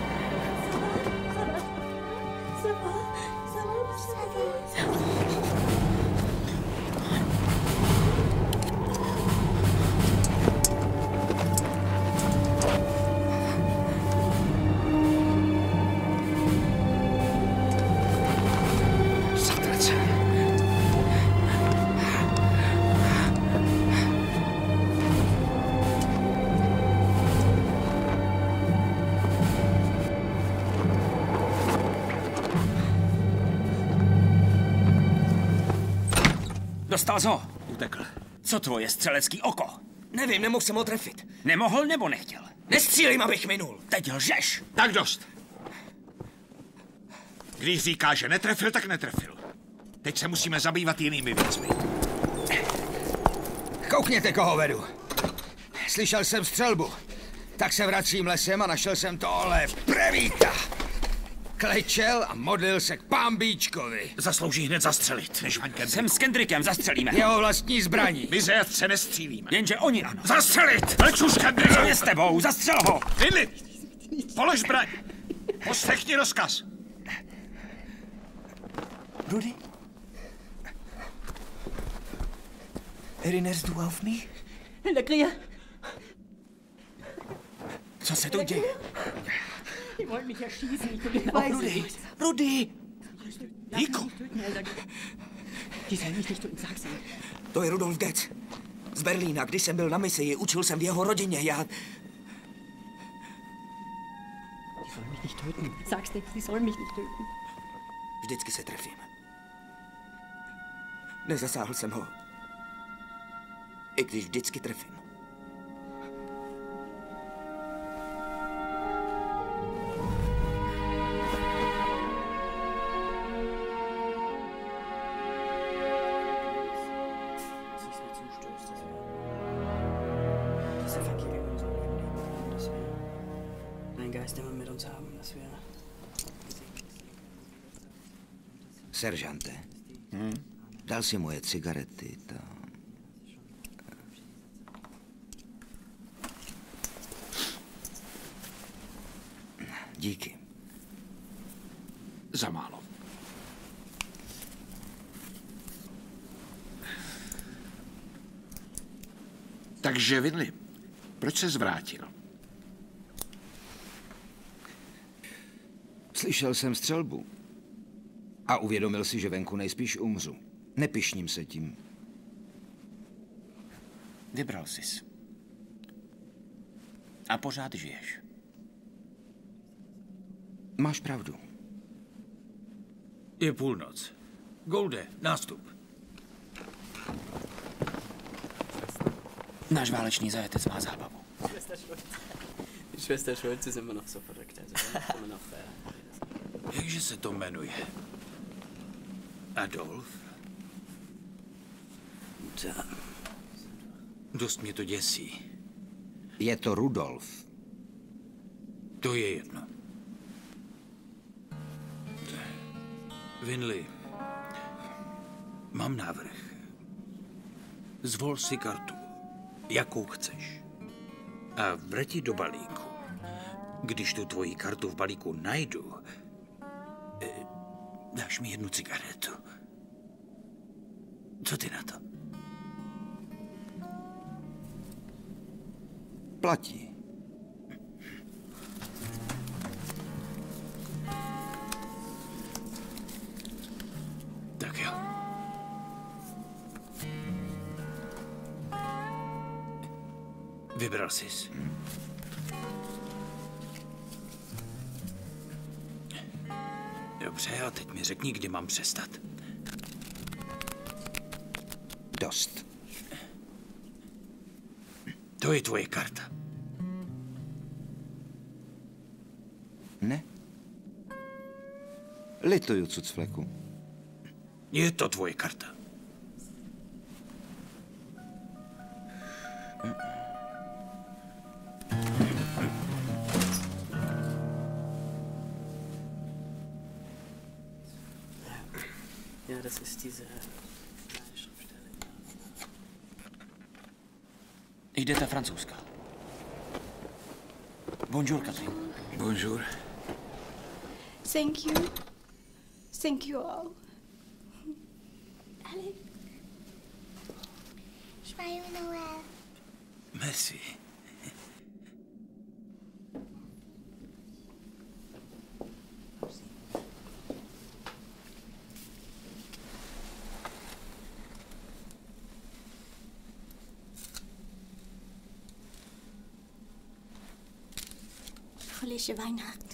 Dostal jsi ho? Utekl. Co tvoje střelecký oko? Nevím, nemohl jsem ho trefit. Nemohl nebo nechtěl? Nestřílím, abych minul. Teď lžeš. Tak dost. Když říká, že netrefil, tak netrefil. Teď se musíme zabývat jinými věcmi. Koukněte, koho vedu. Slyšel jsem střelbu. Tak se vracím lesem a našel jsem tohle prevíta. Klečel a modlil se k Pámbíčkovi. Zaslouží hned zastřelit, než Vaňkem. Jsem s Kendrickem, zastřelíme. Jeho vlastní zbraní. My zajatce nestřílíme. Jenže oni ano. Zastřelit! Lečuš, Kendrick! Co je s tebou? Zastřel ho! Vinli! Polož zbraň! Poslechni rozkaz! Rudy? Erinnerst du auf mich? Le Krier! Co se tu děje? Die wollen mich erschießen, ich bin Oh, Rudy! Rudy! Týku! Die sollen mich nicht töten, sag's ihnen. To je Rudolf Getz. Z Berlína, když jsem byl na misi, učil jsem v jeho rodině, já... Die sollen mich nicht töten. Sag's dir, die sollen mich nicht töten. Vždycky se trefím. Nezasáhl jsem ho. I když vždycky trefím. Seržante, hmm? Dal si moje cigarety, to... Díky. Za málo. Takže, Vinli, proč se zvrátil? Slyšel jsem střelbu. A uvědomil si, že venku nejspíš umřu. Nepišním se tím. Vybral sis. A pořád žiješ. Máš pravdu. Je půlnoc. Golde, nástup. Náš válečný zajatec má zábavu. Schwester Schulz ist immer noch so verrückt. Also immer noch, äh, Jakže se to jmenuje? Adolf? Da. Dost mě to děsí. Je to Rudolf. To je jedno. Vinli, mám návrh. Zvol si kartu. jakou chceš. A vrati do balíku. Když tu tvoji kartu v balíku najdu, dáš mi jednu cigaretu. Co ty na to? Platí. Tak jo. Vybral jsi. Dobře, a teď mi řekni, kdy mám přestat. Dost. To je tvoje karta. Ne. Lituju, cucfleku. Je to tvoje karta. Ja, das ist diese kleine Schriftstelle. Jde ta francouzská. Bonjour, Catherine. Bonjour. Thank you. Thank you all. Allez. Joyeux Noël. Merci. Fröhliche Weihnacht.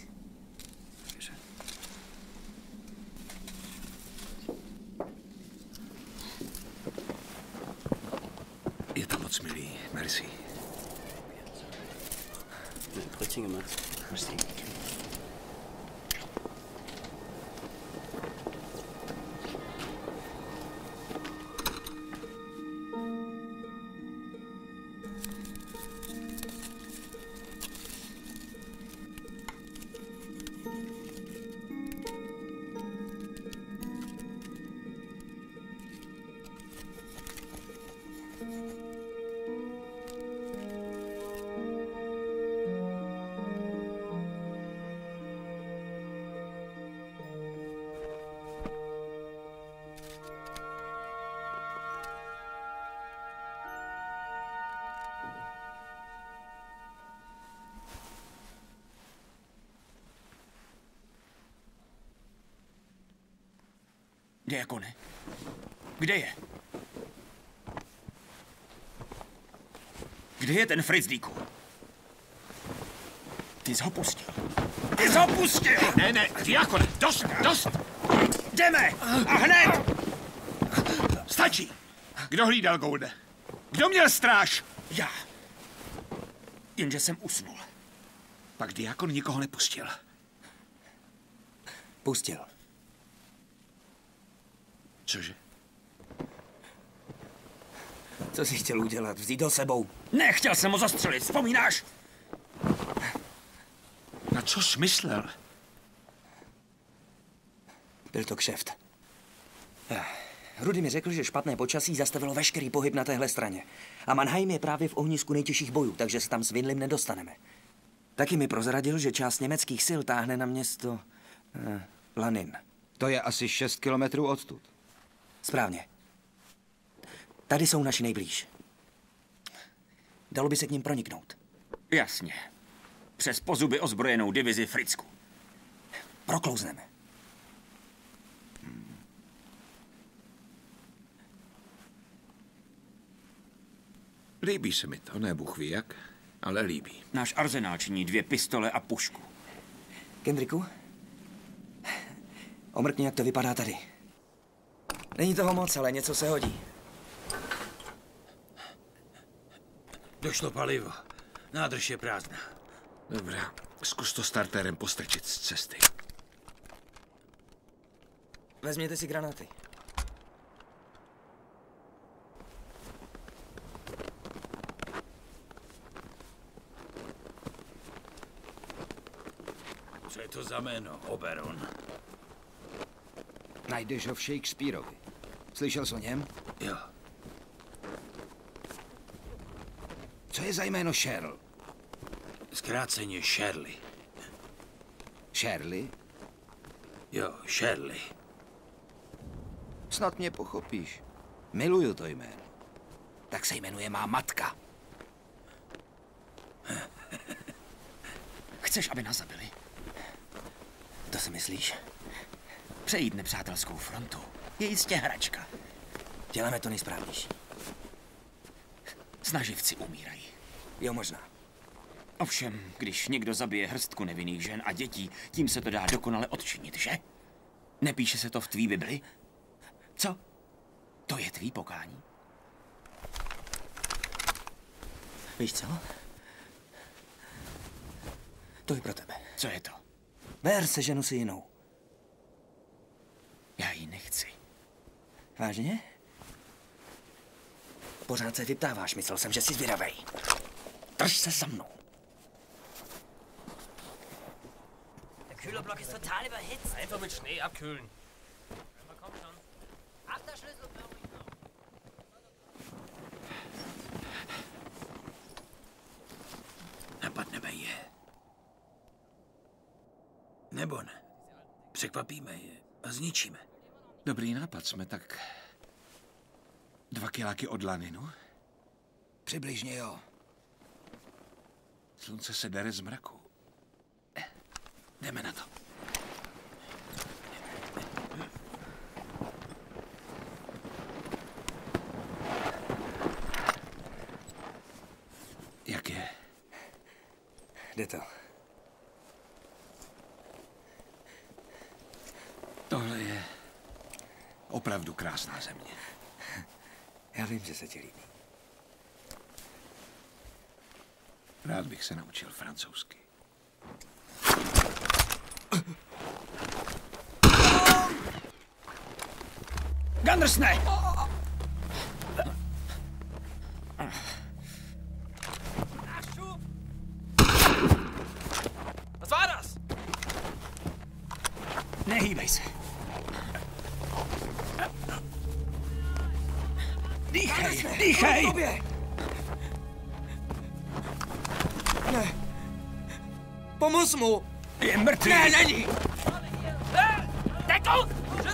Je to moc milý, merci. Ein Brötchen gemacht. Merci. Diakone, kde je? Kde je ten Fritzlíku? Ty jsi ho pustil. Ty jsi ho pustil! Ne, ne, diakone, dost, dost! Jdeme! A hned! Stačí! Kdo hlídal Golde? Kdo měl stráž? Já. Jenže jsem usnul. Pak diakon nikoho nepustil. Pustil. Cože? Co jsi chtěl udělat? Vzít ho sebou? Nechtěl jsem ho zastřelit, vzpomínáš? Na co jsi myslel? Byl to kšeft. Rudy mi řekl, že špatné počasí zastavilo veškerý pohyb na téhle straně. A Mannheim je právě v ohnisku nejtěžších bojů, takže se tam s Winlim nedostaneme. Taky mi prozradil, že část německých sil táhne na město eh, Lanin. To je asi šest kilometrů odtud. Správně. Tady jsou naši nejblíž. Dalo by se k ním proniknout. Jasně. Přes pozuby ozbrojenou divizi Fritzku. Proklouzneme. Líbí se mi to, ne bůh ví jak, ale líbí. Náš arzenál činí dvě pistole a pušku. Kendricku? Omrkni, jak to vypadá tady. Není toho moc, ale něco se hodí. Došlo palivo. Nádrž je prázdná. Dobrá, zkus to starterem postrčit z cesty. Vezměte si granáty. Co je to za jméno, Oberon? Najdeš ho v Shakespeareovi. Slyšel jsi o něm? Jo. Co je za jméno Cheryl? Zkráceně Shirley. Shirley? Jo, Shirley. Snad mě pochopíš. Miluju to jméno. Tak se jmenuje má matka. Chceš, aby nás zabili? To si myslíš? Přejít nepřátelskou frontu je jistě hračka. Děláme to nejsprávnější. Snaživci umírají. Jo, možná. Ovšem, když někdo zabije hrstku nevinných žen a dětí, tím se to dá dokonale odčinit, že? Nepíše se to v tvý Bibli? Co? To je tvý pokání? Víš co? To je pro tebe. Co je to? Ber se ženu si jinou. Já ji nechci. Vážně? Pořád se vyptáváš, myslel jsem, že jsi zvědavej. Drž se za mnou. Der Kühlerblock ist total überhitzt. Einfach mit Schnee abkühlen. Komm schon. Achterschlüssel. Napadneme je. Nebo ne. Překvapíme je a zničíme. Dobrý nápad, jsme tak... Dva kiláky od Laninu? Přibližně jo. Slunce se dere z mraku. Jdeme na to. Jak je? Jde to. Tohle je opravdu krásná země. Já vím, že se ti líbí. Rád bych se naučil francouzsky. Gundersne! Was war das? Nehýbej se. Dýchej, dýchej! Ne. Pomoz mu! Je mrtvý! Ne, není! Deckung!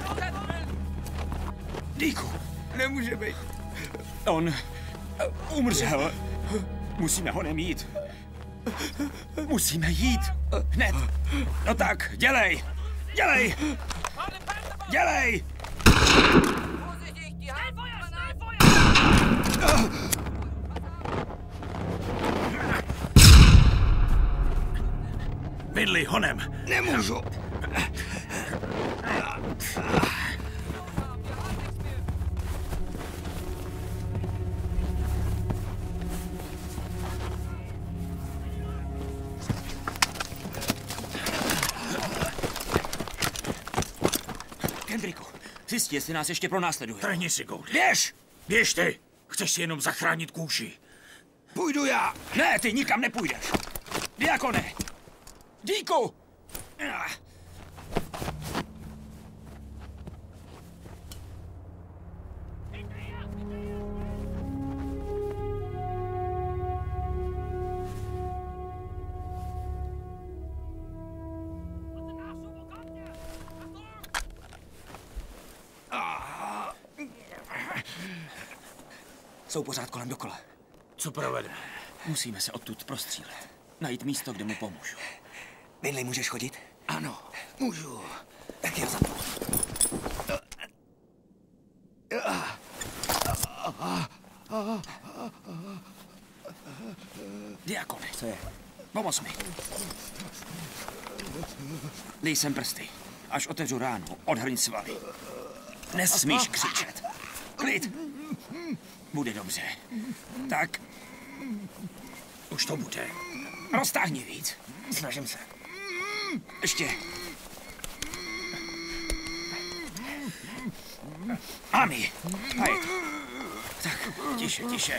Díku, Nemůže být. on umřel. Musíme ho nemít. Musíme jít. Hned. No tak, dělej. Dělej. Dělej. Vorsichtig, die haben Feuer, schnell Feuer! Vidli, honem. Nemůžu. Kendricku, zjistí, jestli nás ještě pronásleduje. Trhni si kouli. Běž! Běž ty. Chceš si jenom zachránit kůži. Půjdu já. Ne, ty nikam nepůjdeš. Diakone! Díku! Jsou pořád kolem dokola. Co provedeme? Musíme se odtud prostřílet. Najít místo, kde mu pomůžu. Vinley, můžeš chodit? Ano, můžu. Tak jo za mnou. Diakone, Co je? pomoz mi. Dej sem prsty. Až otevřu ránu, odhrň svaly. Nesmíš křičet. Klid. Bude dobře. Tak. Už to bude. Roztáhni víc. Snažím se. Ještě. Ami. A je to. Tak, tiše, tiše.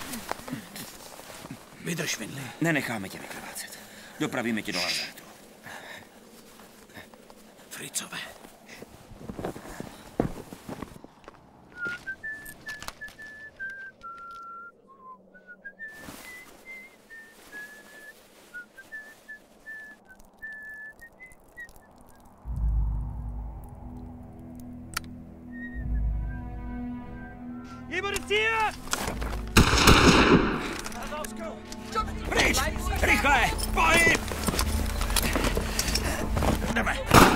Vydrž, Vinley. Nenecháme tě vykrvácet. Dopravíme tě do lazaretu. Fricové. Pryč! Rychle! Pohyb! Jdeme!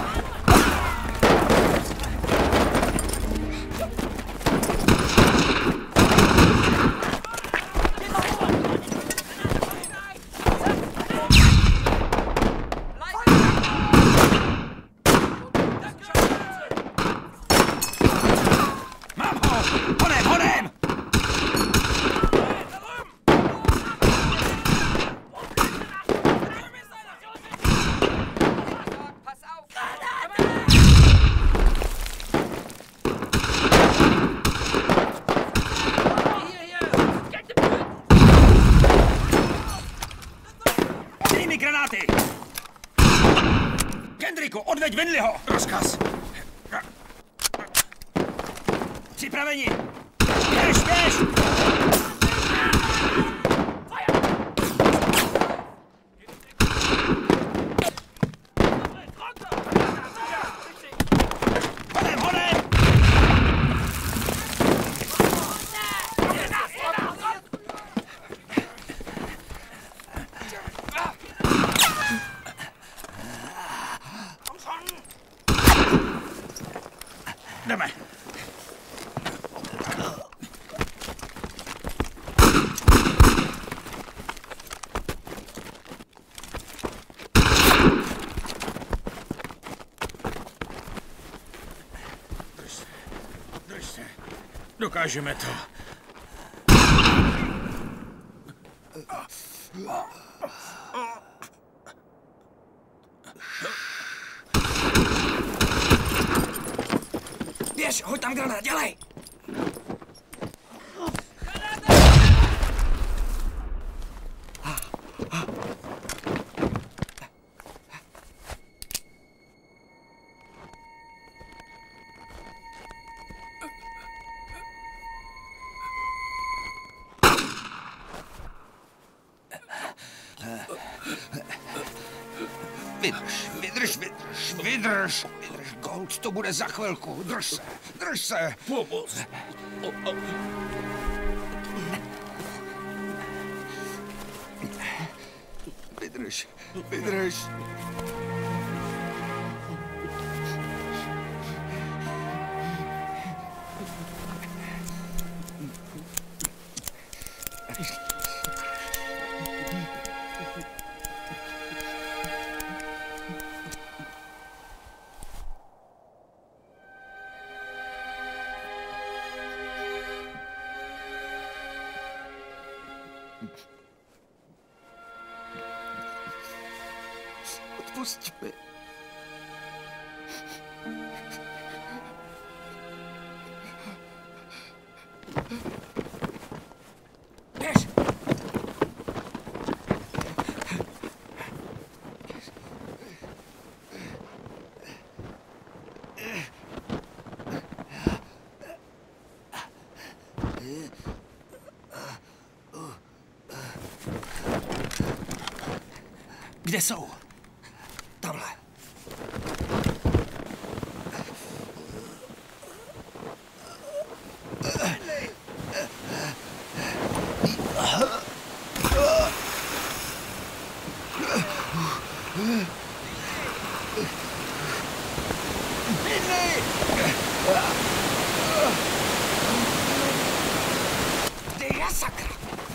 Odveď Winleyho! Rozkaz! Připraveni! Běž, běž! Honem, honem! Jdeme. Drž se. Drž se. Dokážeme to. Běž, hoď tam granát, dělej! Vydrž, vydrž, vydrž, vydrž, vydrž, Gold, to bude za chvilku, drž se, drž se. Pomoc. Vydrž, vydrž. Odpusť mi. Běž! Kde jsou? Tamhle. Kde je sakra?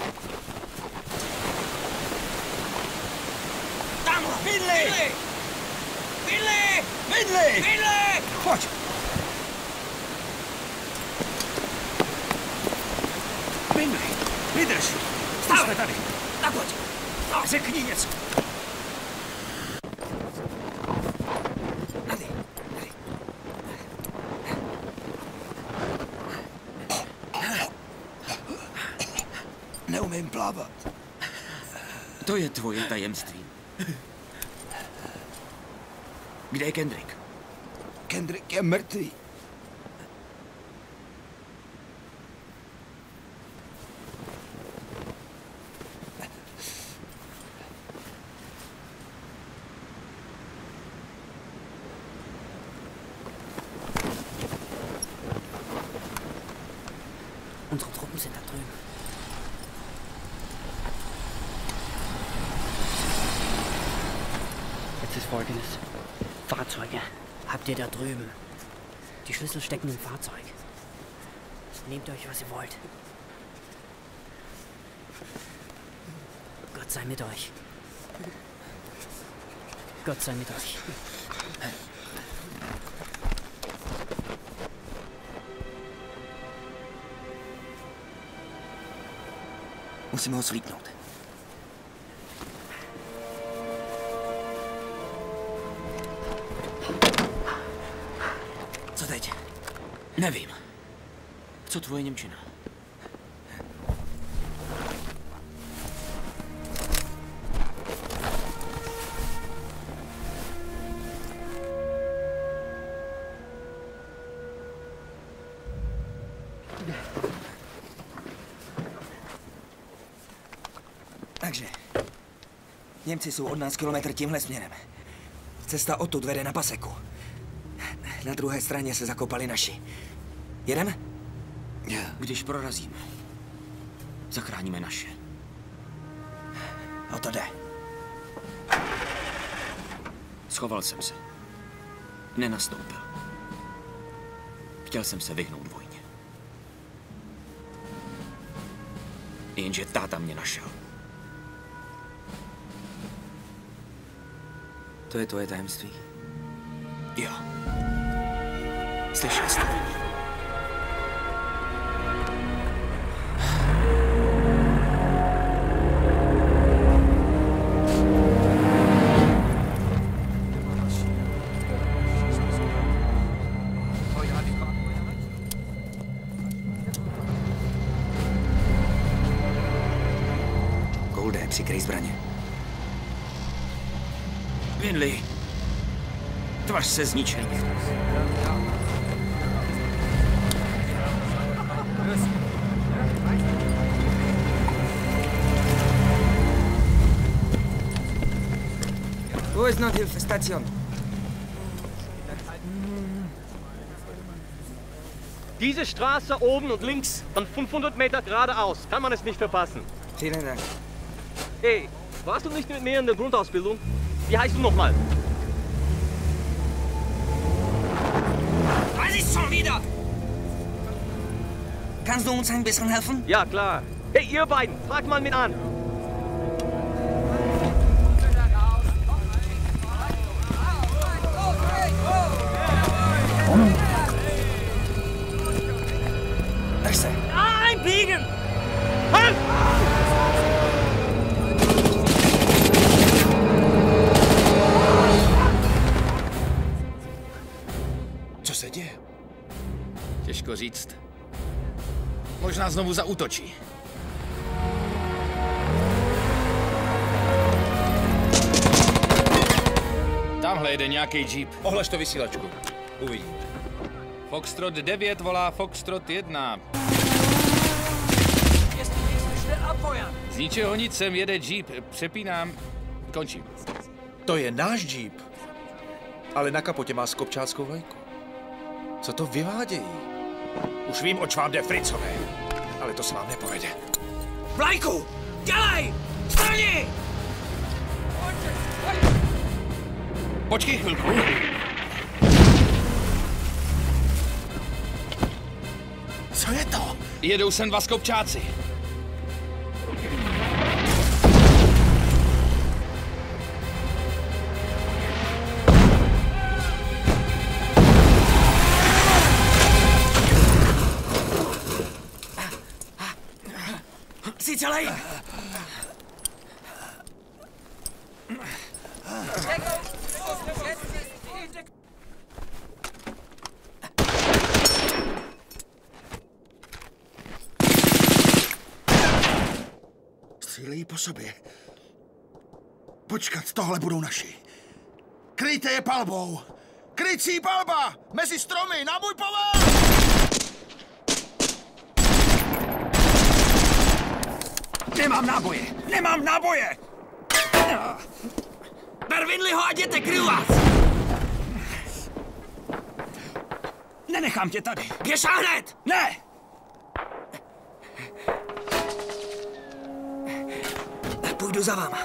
Tamhle! Winley! Winley! Winley! Winley! Pojď! Winley, vydrž! Jsme tady. Tak pojď! No, řekni něco. Tady, tady. Neumím plavat. To je tvoje tajemství. Kde je Kendrick? Kendrick je mrtvý. Unsere Truppen sind da drüben. Jetzt ist Folgendes. Fahrzeuge. Habt ihr da drüben. Die Schlüssel stecken im Fahrzeug. Nehmt euch, was ihr wollt. Gott sei mit euch. Gott sei mit euch. Musíme ho svlíknout. Co teď? Nevím. Co tvoje němčina? Takže, Němci jsou od nás kilometr tímhle směrem. Cesta odtud vede na paseku. Na druhé straně se zakopali naši. Jedeme? Když prorazíme, zachráníme naše. O to jde. Schoval jsem se. Nenastoupil. Chtěl jsem se vyhnout vojně. Jenže táta mě našel. To je tvoje tajemství? Jo. Slyšel jste? Golde, přikryj zbraně. Winley, tvař se zničený. Wo ist Nothilfestation? Diese Straße oben und links, dann fünfhundert Meter geradeaus. Kann man es nicht verpassen. Vielen Dank. Hey, warst du nicht mit mir in der Grundausbildung? Wie heißt du nochmal? Was ist schon wieder? Kannst du uns ein bisschen helfen? Ja, klar. Hey, ihr beiden, fragt mal mit an. Drž se. Einbiegen! Halt! Co se děje? Těžko říct. Možná znovu zaútočí. Tamhle jede nějaký jeep. Ohlaš to vysílačku. Uvidím. Foxtrot devět volá Foxtrot jedna. Z ničeho nic sem jede jeep. Přepínám. Končím. To je náš jeep. Ale na kapotě má skopčáckou vlajku. Co to vyvádějí? Už vím, oč vám jde, Fritzové. Ale to se vám nepovede. Vlajku! Dělej! Strani! Počkej chvilku. Co je to? Jedou sem dva skopčáci. Jsi celý? Střílejí po sobě. Počkat, tohle budou naši. Kryjte je palbou! Krycí palba! Mezi stromy, na můj povel! Nemám náboje! Nemám náboje! Ber Winleyho a jděte, kryju vás! Nenechám tě tady! Běž a hned! Ne! Půjdu za váma.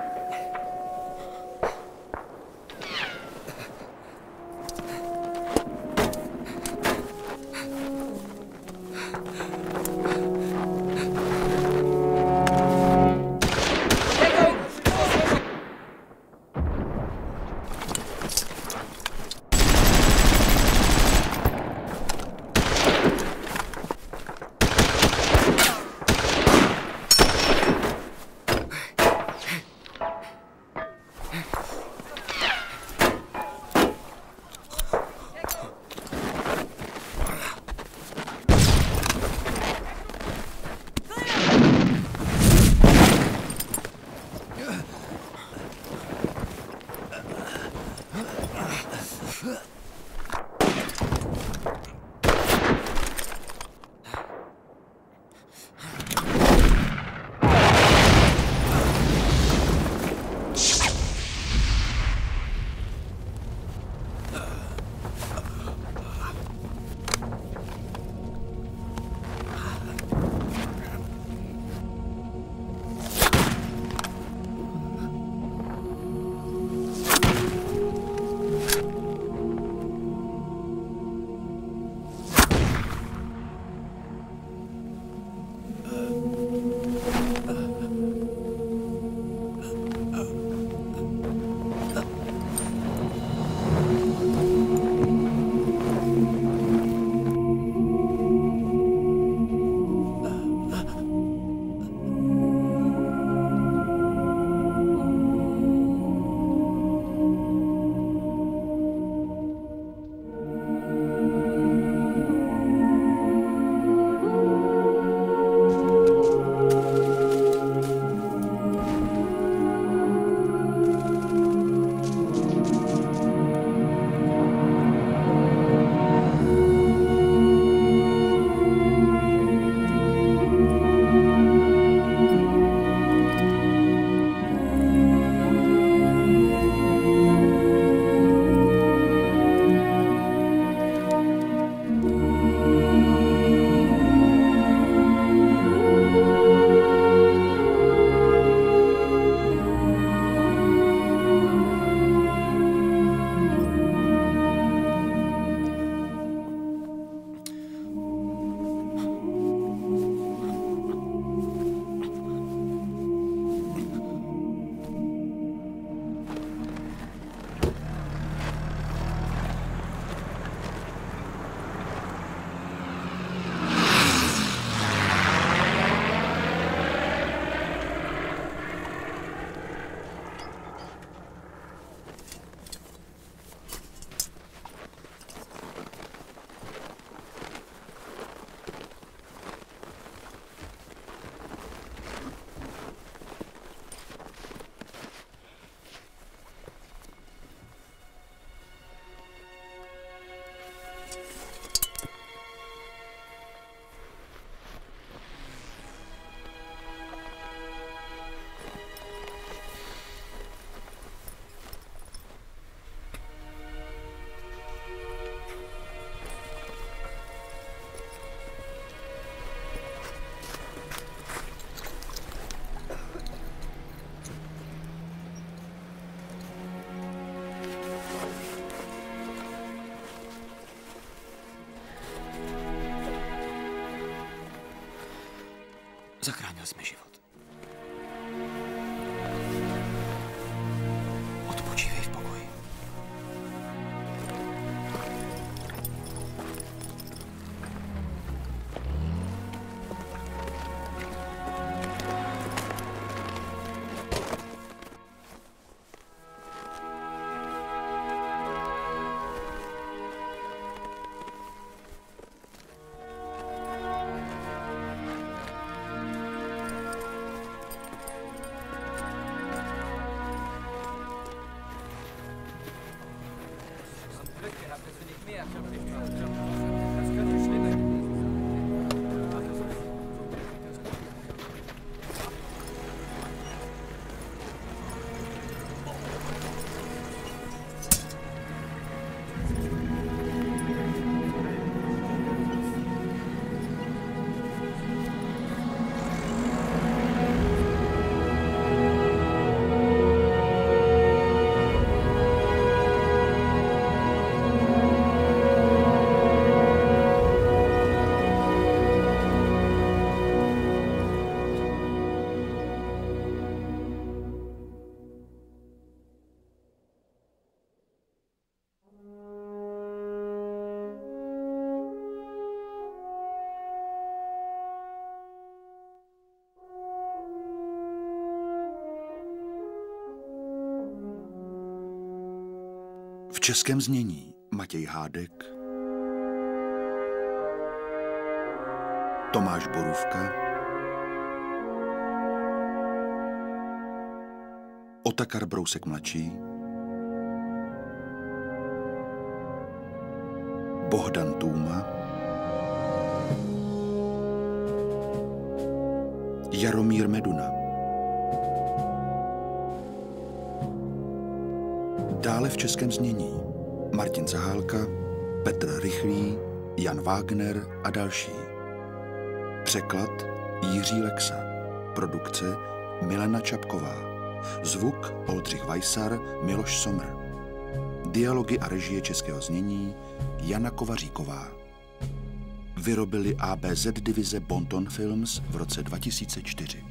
Zachránil jsi mi život. Odpočívej v pokoji. V českém znění Matěj Hádek, Tomáš Borůvka, Otakar Brousek mladší, Bohdan Tůma, Jaromír Meduna. Dále v českém znění Martin Zahálka, Petr Rychlý, Jan Wagner a další. Překlad Jiří Lexa. Produkce Milena Čapková. Zvuk Oldřich Weissar, Miloš Somr. Dialogy a režie českého znění Jana Kovaříková. Vyrobili A B Z divize Bonton Films v roce dva tisíce čtyři.